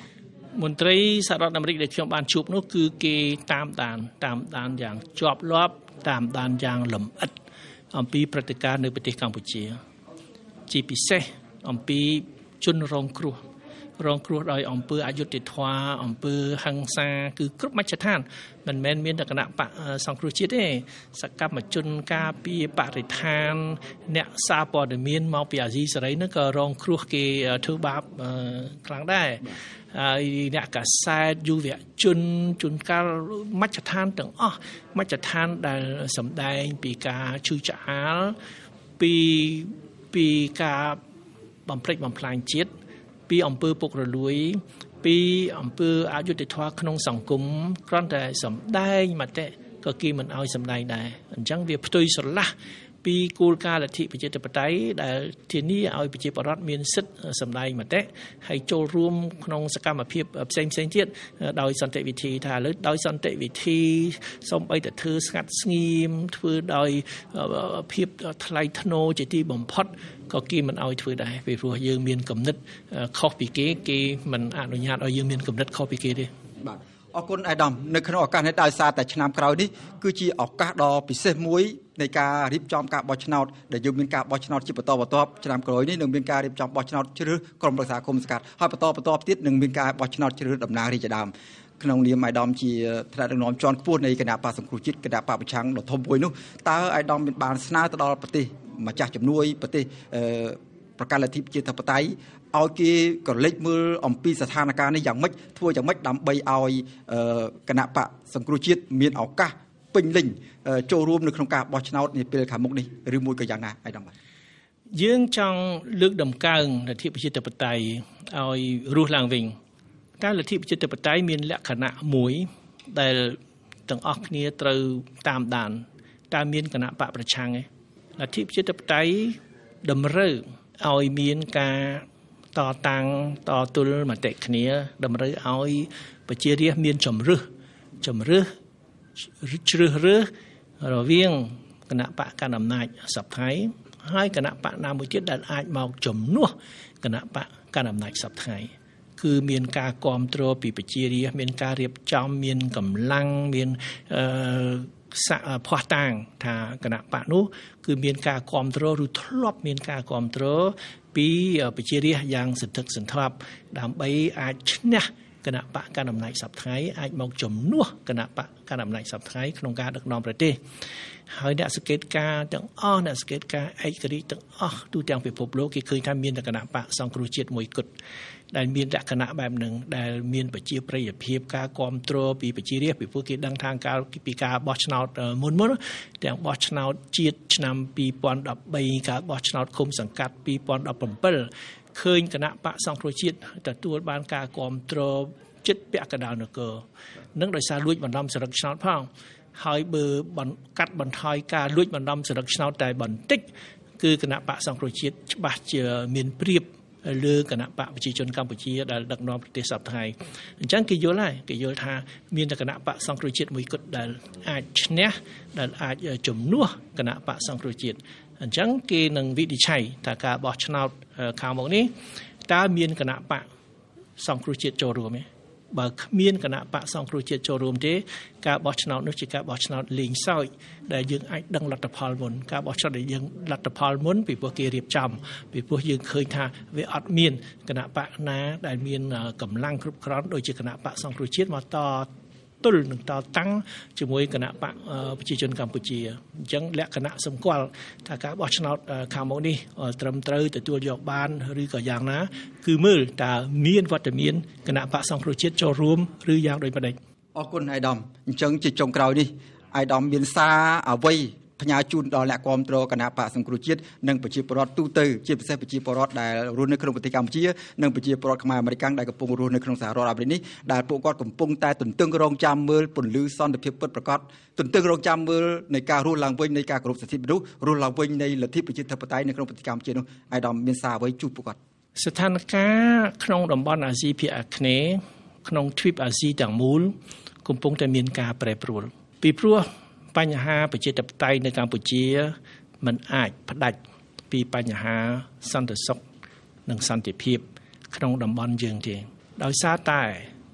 មន្ត្រីសហរដ្ឋអាមេរិកដែលខ្ញុំបានជួបនោះគឺគេតាមដានតាមដានយ៉ាងជាប់លាប់តាមដានយ៉ាងលម្អិតអំពីព្រឹត្តិការណ៍នៅប្រទេសកម្ពុជាជាពិសេសអំពីជនរងគ្រោះរងគ្រោះដោយអំពើអយុត្តិធម៌អំពើហិង្សាគឺគ្រប់មជ្ឈដ្ឋានមិនមែនមានតែគណៈបកសង្គ្រោះជាតិទេសកម្មជនការពារបរិស្ថានអ្នកសារព័ត៌មានមកពីអាស៊ីសេរីនោះក៏រងគ្រោះគេធ្វើបាបខ្លាំងដែរហើយអ្នកកាសែតយុវជនជនកាលមជ្ឈដ្ឋានទាំងអស់មជ្ឈដ្ឋានដែលសម្ដែងពីការឈឺឆ្អាលពីពីការបំផ្លិចបំផ្លាញជាតិពីអំពើពុករលួយពីអំពើអយុត្តិធម៌ក្នុងសង្គមគ្រាន់តែសម្ដែងមតិក៏គេមិនអោយសម្ដែងដែរអញ្ចឹងវាផ្ទុយស្រឡះពីគោលការណ៍លទ្ធិប្រជាធិបតេយ្យដែលធានាឲ្យប្រជាពលរដ្ឋមានសិទ្ធិសម្ដែងមតិហើយចូលរួមក្នុងសកម្មភាពផ្សេងផ្សេងទៀតដោយសន្តិវិធីថាលើដោយសន្តិវិធីសូម្បីតែធ្វើស្ងាត់ស្ងៀមធ្វើដោយភាពថ្លៃថ្នូរជាទីបំផុតក៏គេមិនអោយធ្វើដែរពីព្រោះយើងមានគំនិតខុសពីគេគេមិនអនុញ្ញាតឲ្យយើងមានគំនិតខុសពីគេទេ
បាទអរគុណអាយដាមនៅក្នុងឱកាសនេះដោយសារតែឆ្នាំក្រោយនេះគឺជាឱកាសដ៏ពិសេសមួយនៃការរៀបចំការបោះឆ្នោតដែលយើងមានការបោះឆ្នោតជាបន្តបន្ទាប់ឆ្នាំក្រោយនេះនឹងមានការរៀបចំបោះឆ្នោតជ្រើសក្រុមប្រឹក្សាគុំសង្កាត់ហើយបន្តបន្ទាប់ទៀតនឹងមានការបោះឆ្នោតជ្រើសតំណាងរាស្ត្រដើមក្នុងនាមអាយដាមជាថ្នាក់ដឹកនាំជាន់ខ្ពស់នៃគណៈបកសង្គ្រោះជាតិគណៈបកប្រឆាំងដ៏ធំមួយនោះតើអាយដាមមានបានស្នើទៅដល់ប្រទេសម្ចាស់ជំនួយប្រទេសប្រកាន់លទ្ធិប្រជាធិបតេយ្យឲ្យគេក៏លេចមើលអំពីស្ថានភាពនេះយ៉ាងម៉េចធ្វើយ៉ាងម៉េចដើម្បីឲ្យគណៈបកសង្គ្រោះជាតិមានឱកាសពេញលេញចូលរួមនៅក្នុងការបោះឆ្នោតនាពេលខាងមុខនេះឬមួយក៏យ៉ាងណាអាយដាមបាទ
យើងចង់លើកដំកើងលទ្ធិប្រជាធិបតេយ្យឲ្យរស់ឡើងវិញការលទ្ធិប្រជាធិបតេយ្យមានលក្ខណៈមួយដែលទាំងអស់គ្នាត្រូវតាមដានតើមានគណៈបកប្រឆាំងទេលទ្ធិប្រជាធិបតេយ្យតម្រូវឲ្យមានការតតាំងតទល់មតិគ្នាតម្រូវឲ្យប្រជារាស្ត្រមានជំរឿសជំរឿសជ្រើសរើសរវាងគណៈបកកណ្ដាលអំណាចសពថ្ងៃហើយគណៈបកណាមួយទៀតដែលអាចមកជំនួសគណៈបកកណ្ដាលអំណាចសពថ្ងៃគឺមានការគ្រប់គ្រងពីប្រជារាស្ត្រមានការរៀបចំមានកម្លាំងមានអឺភ័ស្តុតាងថាគណៈបកនោះគឺមានការគ្រប់គ្រងឬធ្លាប់មានការគ្រប់គ្រងពីប្រជារាស្ត្រយ៉ាងសន្ធឹកសន្ធាប់ដើម្បីអាចឈ្នះគណៈបកកណ្ដាលអំណាចសពថ្ងៃអាចមកជំនួសគណៈបកកណ្ដាលអំណាចសពថ្ងៃក្នុងការដឹកនាំប្រទេសហើយអ្នកសង្កេតការណ៍ទាំងអស់អ្នកសង្កេតការណ៍ឯករាជ្យទាំងអស់ទូទាំងពិភពលោកគេឃើញថាមានតែគណៈបកសង្គ្រោះជាតិមួយគត់ដែលមានលក្ខណៈបែបហ្នឹងដែលមានប្រជាប្រិយភាពការគ្រប់គ្រងពីប្រជារាស្ត្រពីព្រោះគេដឹងថាកាលពីការបោះឆ្នោតមុនមុនទាំងបោះឆ្នោតជាតិឆ្នាំពីរពាន់ដប់បីការបោះឆ្នោតឃុំសង្កាត់ពីរពាន់ដប់ប្រាំឃើញគណៈបកសង្គ្រោះជាតិទទួលបានការគ្រប់គ្រងចិត្តពាក់កណ្ដាលនគរនឹងដោយសារលួចបណ្ដំសិរិកឆ្នោតផងហើយបើកាត់បន្ថយការលួចបណ្ដំសិរិកឆ្នោតតែបន្តិចគឺគណៈបកសង្គ្រោះជាតិច្បាស់ជាមានព្រៀបលើគណៈបកប្រជាជនកម្ពុជាដែលដឹកនាំប្រទេសសពថ្ងៃអញ្ចឹងគេយល់ហើយគេយល់ថាមានតែគណៈបកសង្គ្រោះជាតិមួយគត់ដែលអាចឈ្នះដែលអាចជំនួសគណៈបកសង្គ្រោះជាតិអញ្ចឹងគេនឹងវិនិច្ឆ័យថាការបោះឆ្នោតខាងមុខនេះតើមានគណៈបកសង្គ្រោះជាតិចូលរួមទេបើគ្មានគណៈបកសង្គ្រោះជាតិចូលរួមទេការបោះឆ្នោតនោះជាការបោះឆ្នោតលេងសើចដែលយើងអាចដឹងលទ្ធផលមុនការបោះឆ្នោតដែលយើងលទ្ធផលមុនពីព្រោះគេរៀបចំពីព្រោះយើងឃើញថាវាអត់មានគណៈបកណាដែលមានកម្លាំងគ្រប់គ្រាន់ដូចជាគណៈបកសង្គ្រោះជាតិមកតទល់នឹងតតាំងជាមួយគណៈបកប្រជាជនកម្ពុជាអញ្ចឹងលក្ខណៈសម្គាល់ថាការបោះឆ្នោតខាងមុខនេះត្រឹមត្រូវទទួលយកបានឬក៏យ៉ាងណាគឺមើលតើមានវត្តមានគណៈបកសង្គ្រោះជាតិចូលរួមឬយ៉ាងដូចម្តេច
អរគុណអាយដាមអញ្ចឹងជាចុងក្រោយនេះអាយដាមមានសារអ្វីផ្ញើជូនដល់អ្នកគាំទ្រគណៈបកសង្គ្រោះជាតិនិងប្រជាពលរដ្ឋទូទៅជាពិសេសប្រជាពលរដ្ឋដែលរស់នៅក្នុងប្រទេសកម្ពុជានិងប្រជាពលរដ្ឋខ្មែរអាមេរិកដែលកំពុងរស់នៅក្នុងសហរដ្ឋអាមេរិកនេះដែលពួកគាត់កំពុងតែទន្ទឹងរង់ចាំមើលពន្លឺសន្តិភាពពិតប្រាកដទន្ទឹងរង់ចាំមើលនៃការរស់ឡើងវិញនៃការគោរពសិទ្ធិមនុស្សរស់ឡើងវិញនៃលទ្ធិប្រជាធិបតេយ្យនៅក្នុងប្រទេសកម្ពុជានោះអាយដាមមានសារអ្វីជូនពួកគាត់
ស្ថានភាពក្នុងតំបន់អាស៊ីភាគអាគ្នេយ៍ក្នុងទ្វីបអាស៊ីទាំងមូលកំពុងតែមានការប្រែប្រួលពីព្រោះបញ្ហាប្រជាធិបតេយ្យនៅកម្ពុជាមិនអាចផ្ដាច់ពីបញ្ហាសន្តិសុខនិងសន្តិភាពក្នុងតំបន់យើងទេដោយសារតែ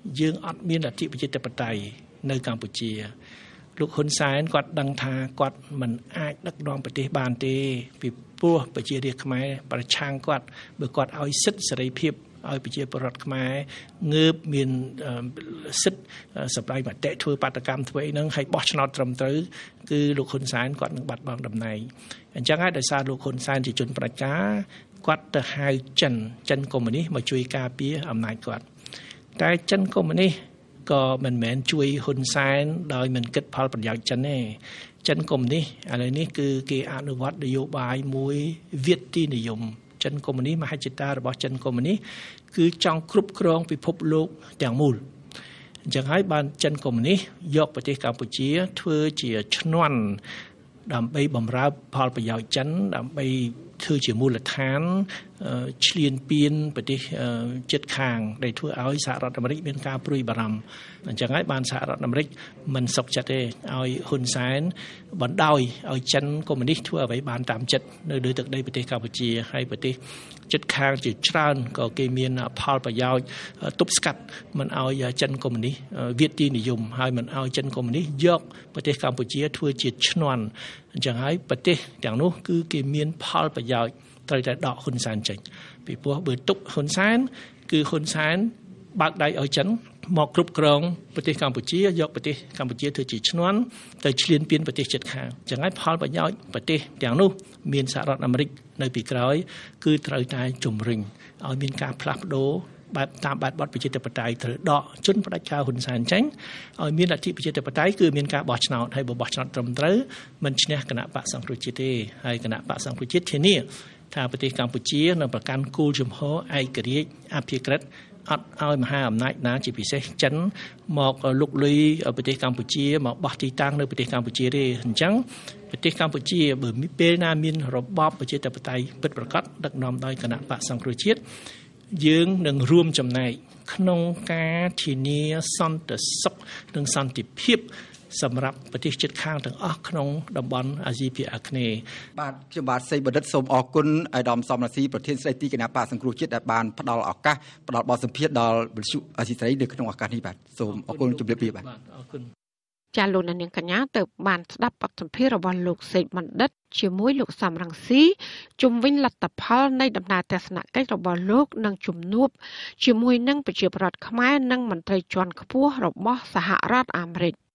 យើងអត់មានលទ្ធិប្រជាធិបតេយ្យនៅកម្ពុជាលោកហ៊ុនសែនគាត់ដឹងថាគាត់មិនអាចដឹកនាំប្រទេសបានទេពីព្រោះប្រជារាស្ត្រខ្មែរប្រឆាំងគាត់បើគាត់ឲ្យសិទ្ធិសេរីភាពឲ្យប្រជាពលរដ្ឋខ្មែរងើបមានសិទ្ធិសម្ដែងមតិធ្វើបាតកម្មធ្វើអីហ្នឹងឲ្យបោះឆ្នោតត្រឹមត្រូវគឺលោកហ៊ុនសែនគាត់នឹងបាត់បង់តំណែងអញ្ចឹងហើយដោយសារលោកហ៊ុនសែនជាជនប្រជាគាត់ទៅហៅចិនចិនកុម្មុយនីសមកជួយការពារអំណាចគាត់តែចិនកុម្មុយនីសក៏មិនមែនជួយហ៊ុនសែនដោយមិនគិតផលប្រយោជន៍ចិនទេចិនកុម្មុយនីសឥឡូវនេះគឺគេអនុវត្តនយោបាយមួយវិទ្យានិយមចិនកុម្មុយនីសមហិច្ឆតារបស់ចិនកុម្មុយនីសគឺចង់គ្រប់គ្រងពិភពលោកទាំងមូលអញ្ចឹងហើយបានចិនកុម្មុយនីសយកប្រទេសកម្ពុជាធ្វើជាឈ្នន់ដើម្បីបំរើផលប្រយោជន៍ចិនដើម្បីធ្វើជាមូលដ្ឋានឈ្លានពានប្រទេសជិតខាងដែលធ្វើឲ្យសហរដ្ឋអាមេរិកមានការព្រួយបារម្ភអញ្ចឹងហើយបានសហរដ្ឋអាមេរិកមិនសុខចិត្តទេឲ្យហ៊ុនសែនបណ្ដោយឲ្យចិនកុម្មុយនីសធ្វើអ្វីបានតាមចិត្តនៅលើទឹកដីប្រទេសកម្ពុជាហើយប្រទេសជិតខាងជាច្រើនក៏គេមានផលប្រយោជន៍ទប់ស្កាត់មិនឲ្យចិនកុម្មុយនីសវិទ្យានិយមហើយមិនឲ្យចិនកុម្មុយនីសយកប្រទេសកម្ពុជាធ្វើជាឈ្នន់អញ្ចឹងហើយប្រទេសទាំងនោះគឺគេមានផលប្រយោជន៍ត្រូវតែដកហ៊ុនសែនចេញពីព្រោះបើទុកហ៊ុនសែនគឺហ៊ុនសែនបើកដៃឲ្យចិនមកគ្រប់គ្រងប្រទេសកម្ពុជាយកប្រទេសកម្ពុជាធ្វើជាឈ្នន់ទៅឈ្លានពានប្រទេសជិតខាងអញ្ចឹងហើយផលប្រយោជន៍ប្រទេសទាំងនោះមានសហរដ្ឋអាមេរិកនៅពីក្រោយគឺត្រូវតែជំរុញឲ្យមានការផ្លាស់ប្ដូរបែបតាមបែបបទប្រជាធិបតេយ្យត្រូវដកជនផ្ដាច់ការហ៊ុនសែនចេញឲ្យមានលទ្ធិប្រជាធិបតេយ្យគឺមានការបោះឆ្នោតហើយបើបោះឆ្នោតត្រឹមត្រូវមិនឈ្នះគណៈបកសង្គ្រោះជាតិទេហើយគណៈបកសង្គ្រោះជាតិធានាថាប្រទេសកម្ពុជានឹងប្រកាន់គោលជំហរឯករាជ្យអភិក្រិតអត់ឲ្យមហាអំណាចណាជាពិសេសចិនមកលុកលុយប្រទេសកម្ពុជាមកបោះទីតាំងនៅប្រទេសកម្ពុជាទេអញ្ចឹងប្រទេសកម្ពុជាបើពេលណាមានរបបប្រជាធិបតេយ្យពិតប្រាកដដឹកនាំដោយគណៈបកសង្គ្រោះជាតិយើងនឹងរួមចំណែកក្នុងការធានាសន្តិសុខនិងសន្តិភាពសម្រាប់ប្រទេសជិតខាងទាំងអស់ក្នុងតំបន់អាស៊ីភាគអាគ្នេយ៍
បាទខ្ញុំបាទសេបណ្ឌិតសូមអរគុណអាយដាមសំរាសីប្រធានស្ដីទីគណៈបកសង្គ្រោះជាតិដែលបានផ្ដល់ឱកាសផ្ដល់បទសម្ភាសន៍ដល់វិទ្យុអាស៊ីសេរីនៅក្នុងឱកាសនេះបាទសូមអរគុណជម្រាបលាបាទ
អរគុណ
ចាលោកនាងកញ្ញាទៅបានស្ដាប់បទសម្ភាសន៍របស់លោកសេកបណ្ឌិតជាមួយលោកសំរងស៊ីជុំវិញលទ្ធផលនៃដំណើរទស្សនកិច្ចរបស់លោកនិងជំនួបជាមួយនឹងប្រជាពលរដ្ឋខ្មែរនិងមន្ត្រីជាន់ខ្ពស់របស់សហរដ្ឋអាមេរិក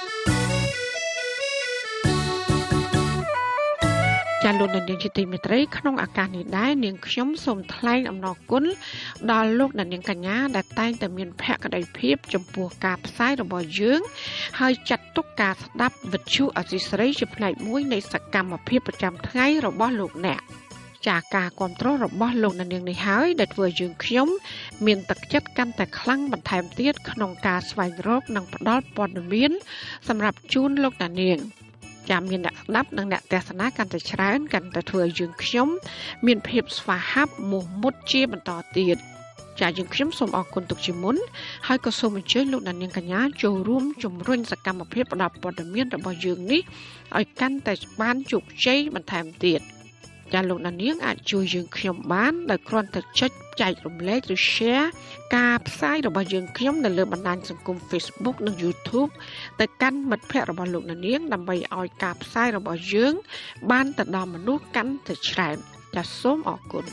ចាលោកនាងជាទីមេត្រីក្នុងឱកាសនេះដែរនាងខ្ញុំសូមថ្លែងអំណរគុណដល់លោកនាងកញ្ញាដែលតែងតែមានភក្ដីភាពចំពោះការផ្សាយរបស់យើងហើយចាត់ទុកការស្ដាប់វិទ្យុអសីស្រីជាផ្នែកមួយនៃសកម្មភាពប្រចាំថ្ងៃរបស់លោកអ្នកចាការគ្រប់គ្រងរបស់លោកនាងនេះហើយដែលធ្វើឲ្យយើងខ្ញុំមានទឹកចិត្តកាន់តែខ្លាំងបន្ថែមទៀតក្នុងការស្វែងរកនិងផ្តល់ព័ត៌មានសម្រាប់ជូនលោកនាងចាំមានអ្នកស្ដាប់និងអ្នកទស្សនាកាន់តែច្រើនកាន់តែធ្វើឲ្យយើងខ្ញុំមានភាពស្វាហាប់មោះមុតជាបន្តទៀតចាយើងខ្ញុំសូមអរគុណទុកជាមុនហើយក៏សូមអញ្ជើញលោកអ្នកនាងកញ្ញាចូលរួមជំរុញសកម្មភាពផ្តល់ព័ត៌មានរបស់យើងនេះឲ្យកាន់តែបានជោគជ័យបន្ថែមទៀតចាលោកអ្នកនាងអាចជួយយើងខ្ញុំបានដោយគ្រាន់តែចុចចែករំលែកឬ share ការផ្សាយរបស់យើងខ្ញុំនៅលើបណ្ដាញសង្គម Facebook និង YouTube ទៅកាន់មិត្តភ័ក្តិរបស់លោកអ្នកនាងដើម្បីឲ្យការផ្សាយរបស់យើងបានទៅដល់មនុស្សកាន់តែច្រើនចាសូមអរគុណ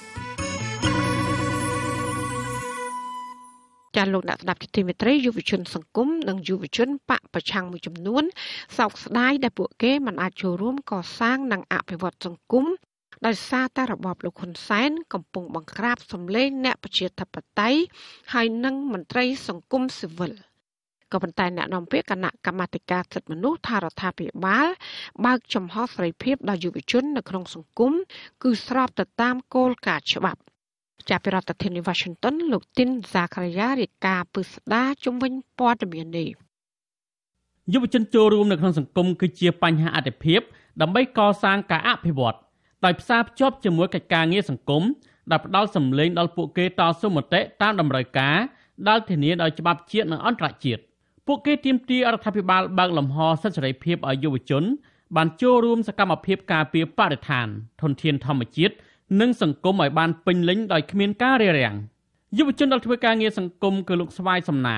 ចាលោកអ្នកស្ដាប់ជាទីមេត្រីយុវជនសង្គមនិងយុវជនបកប្រឆាំងមួយចំនួនសោកស្ដាយដែលពួកគេមិនអាចចូលរួមកសាងនិងអភិវឌ្ឍសង្គមដោយសារតែរបបលោកហ៊ុនសែនកំពុងបង្ក្រាបសម្លេងអ្នកប្រជាធិបតេយ្យហើយនិងមន្ត្រីសង្គមស៊ីវិលក៏ប៉ុន្តែអ្នកនាំពាក្យគណៈកម្មាធិការសិទ្ធិមនុស្សថារដ្ឋាភិបាលបើកចំហសេរីភាពដល់យុវជននៅក្នុងសង្គមគឺស្របទៅតាមគោលការណ៍ច្បាប់ចាប់ពីរដ្ឋធានី Washington លោកទីនហ្សាការីយ៉ារាយការណ៍ពីស្ដារជំវិញព័ត៌មាននេះ
យុវជនចូលរួមនៅក្នុងសង្គមគឺជាបញ្ហាអាទិភាពដើម្បីកសាងការអភិវឌ្ឍដោយផ្សារភ្ជាប់ជាមួយកិច្ចការងារសង្គមដែលផ្ដល់សម្លេងដល់ពួកគេតស៊ូមតិតាមតម្រូវការដែលធានាដោយច្បាប់ជាតិនិងអន្តរជាតិពួកគេទាមទាររដ្ឋាភិបាលបើកលំហសិទ្ធិសេរីភាពឲ្យយុវជនបានចូលរួមសកម្មភាពការពារបរិស្ថានធនធានធម្មជាតិនិងសង្គមឲ្យបានពេញលេញដោយគ្មានការរារាំងយុវជនដែលធ្វើការងារសង្គមគឺលោកស្វាយសំណាង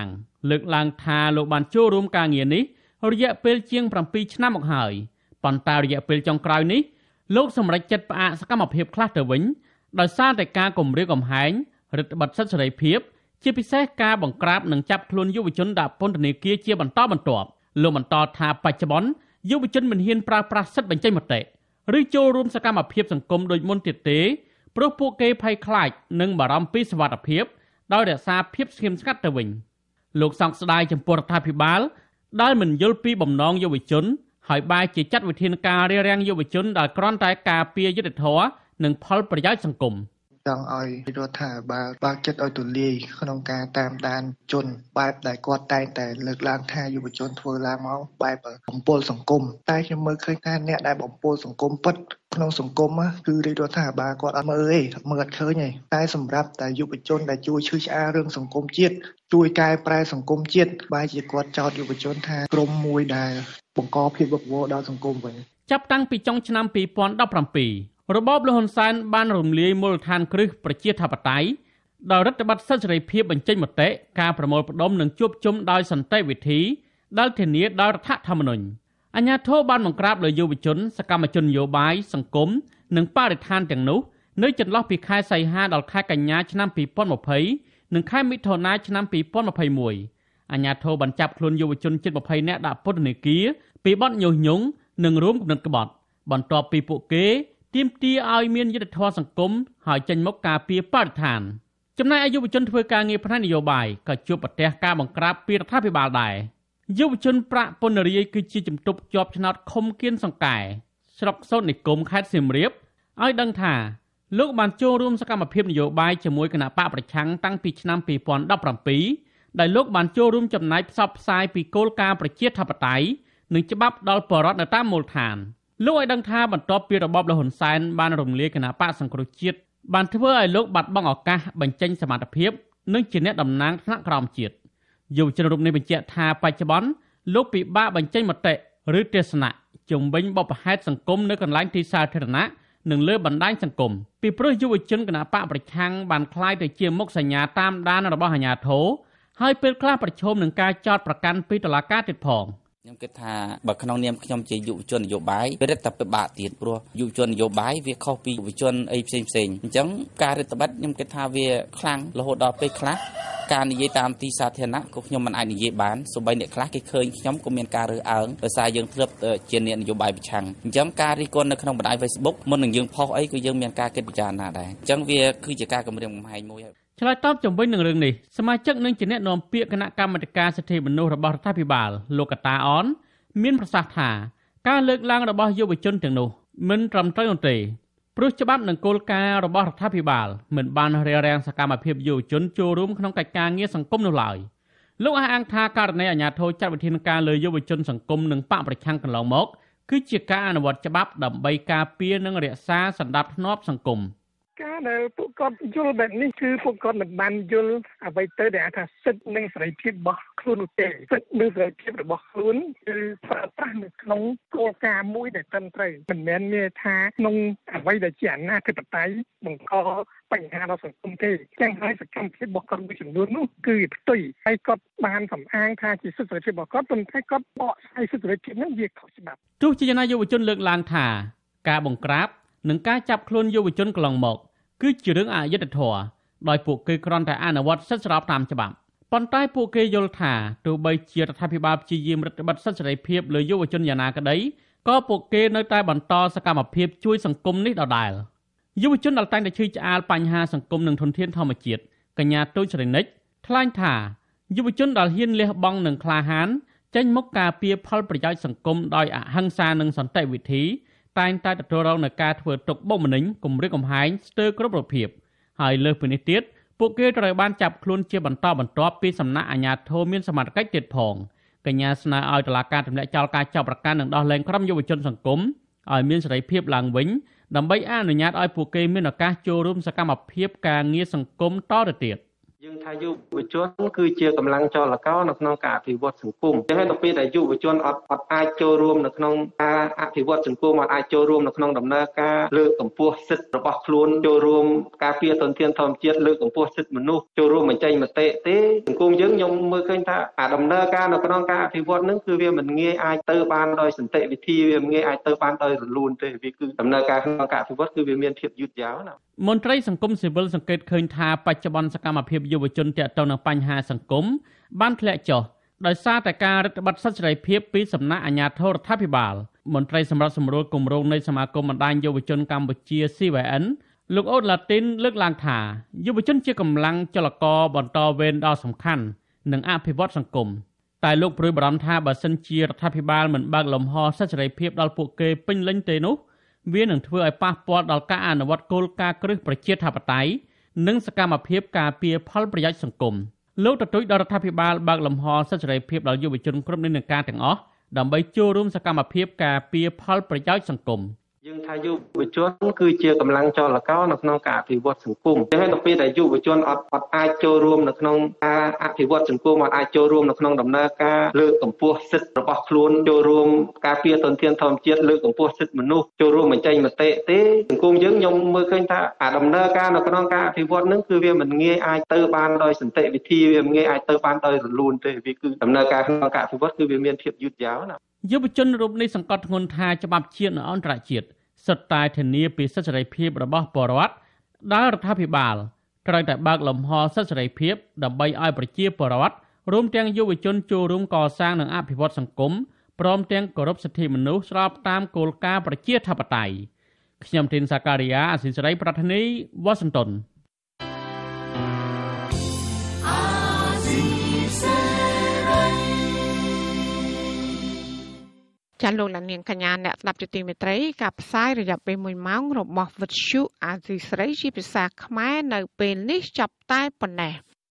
លើកឡើងថាលោកបានចូលរួមការងារនេះរយៈពេលជាង7ឆ្នាំមកហើយប៉ុន្តែរយៈពេលចុងក្រោយនេះលោកសម្រេចចិត្តផ្អាកសកម្មភាពខ្លះទៅវិញដោយសារតែការគំរាមកំហែងរដ្ឋបတ်សិទ្ធិសេរីភាពជាពិសេសការបង្ក្រាបនិងចាប់ខ្លួនយុវជនដាក់ពន្ធនាគារជាបន្តបន្ទាប់លោកបន្តថាបច្ចុប្បន្នយុវជនមិនហ៊ានប្រើប្រាស់សិទ្ធិបញ្ចេញមតិឬចូលរួមសកម្មភាពសង្គមដូចមុនទៀតទេព្រោះពួកគេភ័យខ្លាចនិងបារម្ភពីសុវត្ថិភាពដោយរក្សាភាពស្ងៀមស្ងាត់ទៅវិញលោកសង្ឃស្ដាយចំពោះរដ្ឋាភិបាលដែលមិនយល់ពីបំណងយុវជនហើយបែរជាចាត់វិធានការរារាំងយុវជនដែលគ្រាន់តែការពារយុត្តិធម៌និងផលប្រយោជន៍សង្គម
ចង់ឲ្យរដ្ឋាភិបាលបើកចិត្តឲ្យទូលាយក្នុងការតាមដានជនបែបដែលគាត់តែងតែលើកឡើងថាយុវជនធ្វើឡើងមកបែបបំពុលសង្គមតែខ្ញុំមើលឃើញថាអ្នកដែលបំពុលសង្គមពិតក្នុងសង្គមគឺរាជរដ្ឋាភិបាលគាត់អត់មើលទេមើលអត់ឃើញទេតែសម្រាប់តែយុវជនដែលជួយឈឺឆ្អាលរឿងសង្គមជាតិជួយកែប្រែសង្គមជាតិបែរជាគាត់ចោទយុវជនថាក្រុមមួយដែលបង្កភាពវឹកវរដល់សង្គមវិញ
ចាប់តាំងពីចុងឆ្នាំពីរពាន់ដប់ប្រាំពីររបបលហ៊ុនសែនបានរំលាយមូលដ្ឋានគ្រឹះប្រជាធិបតេយ្យដោយរដ្ឋបတ်សិទ្ធិសេរីភាពបញ្ចេញមតិការប្រមូលផ្ដុំនិងជួបជុំដោយសន្តិវិធីដែលធានាដោយរដ្ឋធម្មនុញ្ញអាជ្ញាធរបានបង្ក្រាបលើយុវជនសកម្មជននយោបាយសង្គមនិងបរិស្ថានទាំងនោះនៅចន្លោះពីខែសីហាដល់ខែកញ្ញាឆ្នាំពីរពាន់ម្ភៃនិងខែមិថុនាឆ្នាំពីរពាន់ម្ភៃមួយអាជ្ញាធរបានចាប់ខ្លួនយុវជនជិតម្ភៃនាក់ដាក់ពន្ធនាគារពីបទញុះញង់និងរួមគំនិតក្បត់បន្ទាប់ពីពួកគេទាមទារឲ្យមានយុត្តិធម៌សង្គមហើយចេញមកការពារបរិស្ថានចំណែកឯយុវជនធ្វើការងារផ្នែកនយោបាយក៏ជួបប្រទះការបង្ក្រាបពីរដ្ឋាភិបាលដែរយុវជនប្រាក់ពន្ធរាយគឺជាជំទប់ជាប់ឆ្នោតឃុំគៀនសង្កែស្រុកសូត្រនិគមខេត្តសៀមរាបឲ្យដឹងថាលោកបានចូលរួមសកម្មភាពនយោបាយជាមួយគណៈបកប្រឆាំងតាំងពីឆ្នាំពីរពាន់ដប់ប្រាំពីរដែលលោកបានចូលរួមចំណែកផ្សព្វផ្សាយពីគោលការណ៍ប្រជាធិបតេយ្យនិងច្បាប់ដល់ប្រជាពលរដ្ឋនៅតាមមូលដ្ឋានលោកឲ្យដឹងថាបន្ទាប់ពីរបបលហ៊ុនសែនបានរំលាយគណៈបកសង្គ្រោះជាតិបានធ្វើឲ្យលោកបាត់បង់ឱកាសបញ្ចេញសមត្ថភាពនិងជាអ្នកតំណាងថ្នាក់ក្រោមជាតិយុវជនរូបនេះបញ្ជាក់ថាបច្ចុប្បន្នលោកពិបាកបញ្ចេញមតិឬទស្សនៈជំវិញបបហេតុសង្គមនៅកន្លែងទីសាធារណៈនិងលើបណ្ដាញសង្គមពីព្រោះយុវជនគណៈបកប្រឆាំងបានក្លាយទៅជាមុខសញ្ញាតាមដានរបស់អាជ្ញាធរហើយពេលខ្លះប្រឈមនឹងការចោទប្រកាន់ពីតុលាការទៀតផង
ខ្ញុំគិតថាបើក្នុងនាមខ្ញុំជាយុវជននយោបាយវារឹតតែពិបាកទៀតព្រោះយុវជននយោបាយវាខុសពីយុវជនអីផ្សេងផ្សេងអញ្ចឹងការរដ្ឋបတ်ខ្ញុំគិតថាវាខ្លាំងរហូតដល់ពេលខ្លះការនិយាយតាមទីសាធារណៈក៏ខ្ញុំមិនអាចនិយាយបានសូម្បីអ្នកខ្លះគេឃើញខ្ញុំក៏មានការរើសអើងដោយសារយើងធ្លាប់ជាអ្នកនយោបាយប្រឆាំងអញ្ចឹងការរិះគន់នៅក្នុងបណ្ដាញ Facebook មុននឹងយើងផុសអីក៏យើងមានការគិតពិចារណាដែរអញ្ចឹងវាគឺជាការគម្រាមកំហែងមួយហើយ
ឆ្លើយតបជំវិញនឹងរឿងនេះសមាជិកនិងជាអ្នកនាំពាក្យគណៈកម្មាធិការសិទ្ធិមនុស្សរបស់រដ្ឋាភិបាលលោកកតាអនមានប្រសាសន៍ថាការលើកឡើងរបស់យុវជនទាំងនោះមិនត្រឹមត្រូវនោះទេព្រោះច្បាប់និងគោលការណ៍របស់រដ្ឋាភិបាលមិនបានរារាំងសកម្មភាពយុវជនចូលរួមក្នុងកិច្ចការងារសង្គមនោះឡើយលោកអះអាងថាករណីអាជ្ញាធរចាត់វិធានការលើយុវជនសង្គមនិងបកប្រឆាំងកន្លងមកគឺជាការអនុវត្តច្បាប់ដើម្បីការពារនិងរក្សាសណ្ដាប់ធ្នាប់សង្គម
ការដែលពួកគាត់យល់បែបនេះគឺពួកគាត់មិនបានយល់អ្វីទៅដែលថាសិទ្ធិនិងសេរីភាពរបស់ខ្លួននោះទេសិទ្ធិនិងសេរីភាពរបស់ខ្លួនគឺប្រើប្រាស់នៅក្នុងគោលការណ៍មួយដែលត្រឹមត្រូវមិនមែនមានថាក្នុងអ្វីដែលជាអនាធិបតេយ្យបង្កបញ្ហាដល់សង្គមទេចឹងហើយសកម្មភាពរបស់គាត់មួយចំនួននោះគឺផ្ទុយហើយគាត់បានសំអាងថាជាសិទ្ធិសេរីភាពរបស់គាត់ប៉ុន្តែគាត់បកស្រាយសិទ្ធិសេរីភាពនោះវាខុសច្បាប់
ទោះជាយ៉ាងណាយុវជនលើកឡើងថាការបង្ក្រាបនិងការចាប់ខ្លួនយុវជនកន្លងមកគឺជារឿងអយុត្តិធម៌ដោយពួកគេគ្រាន់តែអនុវត្តសិទ្ធិស្របតាមច្បាប់ប៉ុន្តែពួកគេយល់ថាទោះបីជារដ្ឋាភិបាលព្យាយាមរឹតបន្តឹងសិទ្ធិសេរីភាពលើយុវជនយ៉ាងណាក្តីក៏ពួកគេនៅតែបន្តសកម្មភាពជួយសង្គមនេះដដែលយុវជនដែលតែងតែឈឺឆ្អាលបញ្ហាសង្គមនិងធនធានធម្មជាតិកញ្ញាទូចស្រីនិចថ្លែងថាយុវជនដែលហ៊ានលះបង់និងក្លាហានចេញមុខការពារផលប្រយោជន៍សង្គមដោយអហិង្សានិងសន្តិវិធីតែងតែទទួលរងនឹងការធ្វើទុកបុកម្នេញគំរាមកំហែងស្ទើរគ្រប់រូបភាពហើយលើសពីនេះទៀតពួកគេត្រូវបានចាប់ខ្លួនជាបន្តបន្ទាប់ពីសំណាក់អាជ្ញាធរមានសមត្ថកិច្ចទៀតផងកញ្ញាស្នើឲ្យតុលាការទម្លាក់ចោលការចាប់ប្រកាន់និងដោះលែងក្រុមយុវជនសង្គមឲ្យមានសេរីភាពឡើងវិញដើម្បីអនុញ្ញាតឲ្យពួកគេមានឱកាសចូលរួមសកម្មភាពការងារសង្គមតទៅទៀត
យើងថាយុវជនគឺជាកម្លាំងចលករនៅក្នុងការអភិវឌ្ឍសង្គមចឹងហើយទៅពេលដែលយុវជនអត់អត់អាចចូលរួមនៅក្នុងការអភិវឌ្ឍសង្គមអត់អាចចូលរួមនៅក្នុងដំណើរការលើកកម្ពស់សិទ្ធិរបស់ខ្លួនចូលរួមការពារធនធានធម្មជាតិលើកកម្ពស់សិទ្ធិមនុស្សចូលរួមបញ្ចេញមតិទេសង្គមយើងខ្ញុំមើលឃើញថាអាដំណើរការនៅក្នុងការអភិវឌ្ឍនឹងគឺវាមិនងាយអាចទៅបានដោយសន្តិវិធីវាមិនងាយអាចទៅបានដោយរលូនទេវាគឺដំណើរការក្នុងការអភិវឌ្ឍគឺវាមានភាពយឺតយ៉ាវណា
មន្ត្រីសង្គមស៊ីវិលសង្កេតឃើញថាបច្ចុប្បន្នសកម្មភាពយុវជនទាក់ទងនឹងបញ្ហាសង្គមបានធ្លាក់ចុះដោយសារតែការរឹតបន្តឹងសិទ្ធិសេរីភាពពីសំណាក់អាជ្ញាធររដ្ឋាភិបាលមន្ត្រីសម្រាប់សម្រួលគម្រោងនៃសមាគមបណ្ដាញយុវជនកម្ពុជា C Y N លោកអូតឡាទីនលើកឡើងថាយុវជនជាកម្លាំងចលករបន្តវេនដ៏សំខាន់និងអភិវឌ្ឍសង្គមតែលោកព្រួយបារម្ភថាបើសិនជារដ្ឋាភិបាលមិនបើកលំហសិទ្ធិសេរីភាពដល់ពួកគេពេញលេញទេនោះវានឹងធ្វើឲ្យប៉ះពាល់ដល់ការអនុវត្តគោលការណ៍គ្រឹះប្រជាធិបតេយ្យនិងសកម្មភាពការពារផលប្រយោជន៍សង្គមលោកទទូចដល់រដ្ឋាភិបាលបើកលំហសិទ្ធិសេរីភាពដល់យុវជនគ្រប់និន្នាការទាំងអស់ដើម្បីចូលរួមសកម្មភាពការពារផលប្រយោជន៍សង្គម
យើងថាយុវជនគឺជាកម្លាំងចលករនៅក្នុងការអភិវឌ្ឍសង្គមចឹងហើយទៅពេលដែលយុវជនអត់អត់អាចចូលរួមនៅក្នុងការអភិវឌ្ឍសង្គមអត់អាចចូលរួមនៅក្នុងដំណើរការលើកកម្ពស់សិទ្ធិរបស់ខ្លួនចូលរួមការពារធនធានធម្មជាតិលើកកម្ពស់សិទ្ធិមនុស្សចូលរួមបញ្ចេញមតិទេសង្គមយើងខ្ញុំមើលឃើញថាអាដំណើរការនៅក្នុងការអភិវឌ្ឍនឹងគឺវាមិនងាយអាចទៅបានដោយសន្តិវិធីវាមិនងាយអាចទៅបានដោយរលូនទេវាគឺដំណើរការក្នុងការអភិវឌ្ឍគឺវាមានភាពយឺតយ៉ាវណា
យុវជនរូបនេះសង្កត់ធ្ងន់ថាច្បាប់ជាតិនិងអន្តរជាតិសុទ្ធតែធានាពីសិទ្ធិសេរីភាពរបស់ពលរដ្ឋដែលរដ្ឋាភិបាលត្រូវតែបើកលំហសិទ្ធិសេរីភាពដើម្បីឲ្យប្រជាពលរដ្ឋរួមទាំងយុវជនចូលរួមកសាងនិងអភិវឌ្ឍសង្គមព្រមទាំងគោរពសិទ្ធិមនុស្សស្របតាមគោលការណ៍ប្រជាធិបតេយ្យខ្ញុំធីនសាការីយ៉ាអសិលសេរីប្រធានីវ៉ាស៊ីនតោន
ចាលោកលានកញ្ញាអ្នកស្ដាប់ជាទីមេត្រីការផ្សាយរយៈពេលមួយម៉ោងរបស់វិទ្យុអាស៊ីស្រីជាភាសាខ្មែរនៅពេលនេះចាប់តែប៉ុណ្ណេះ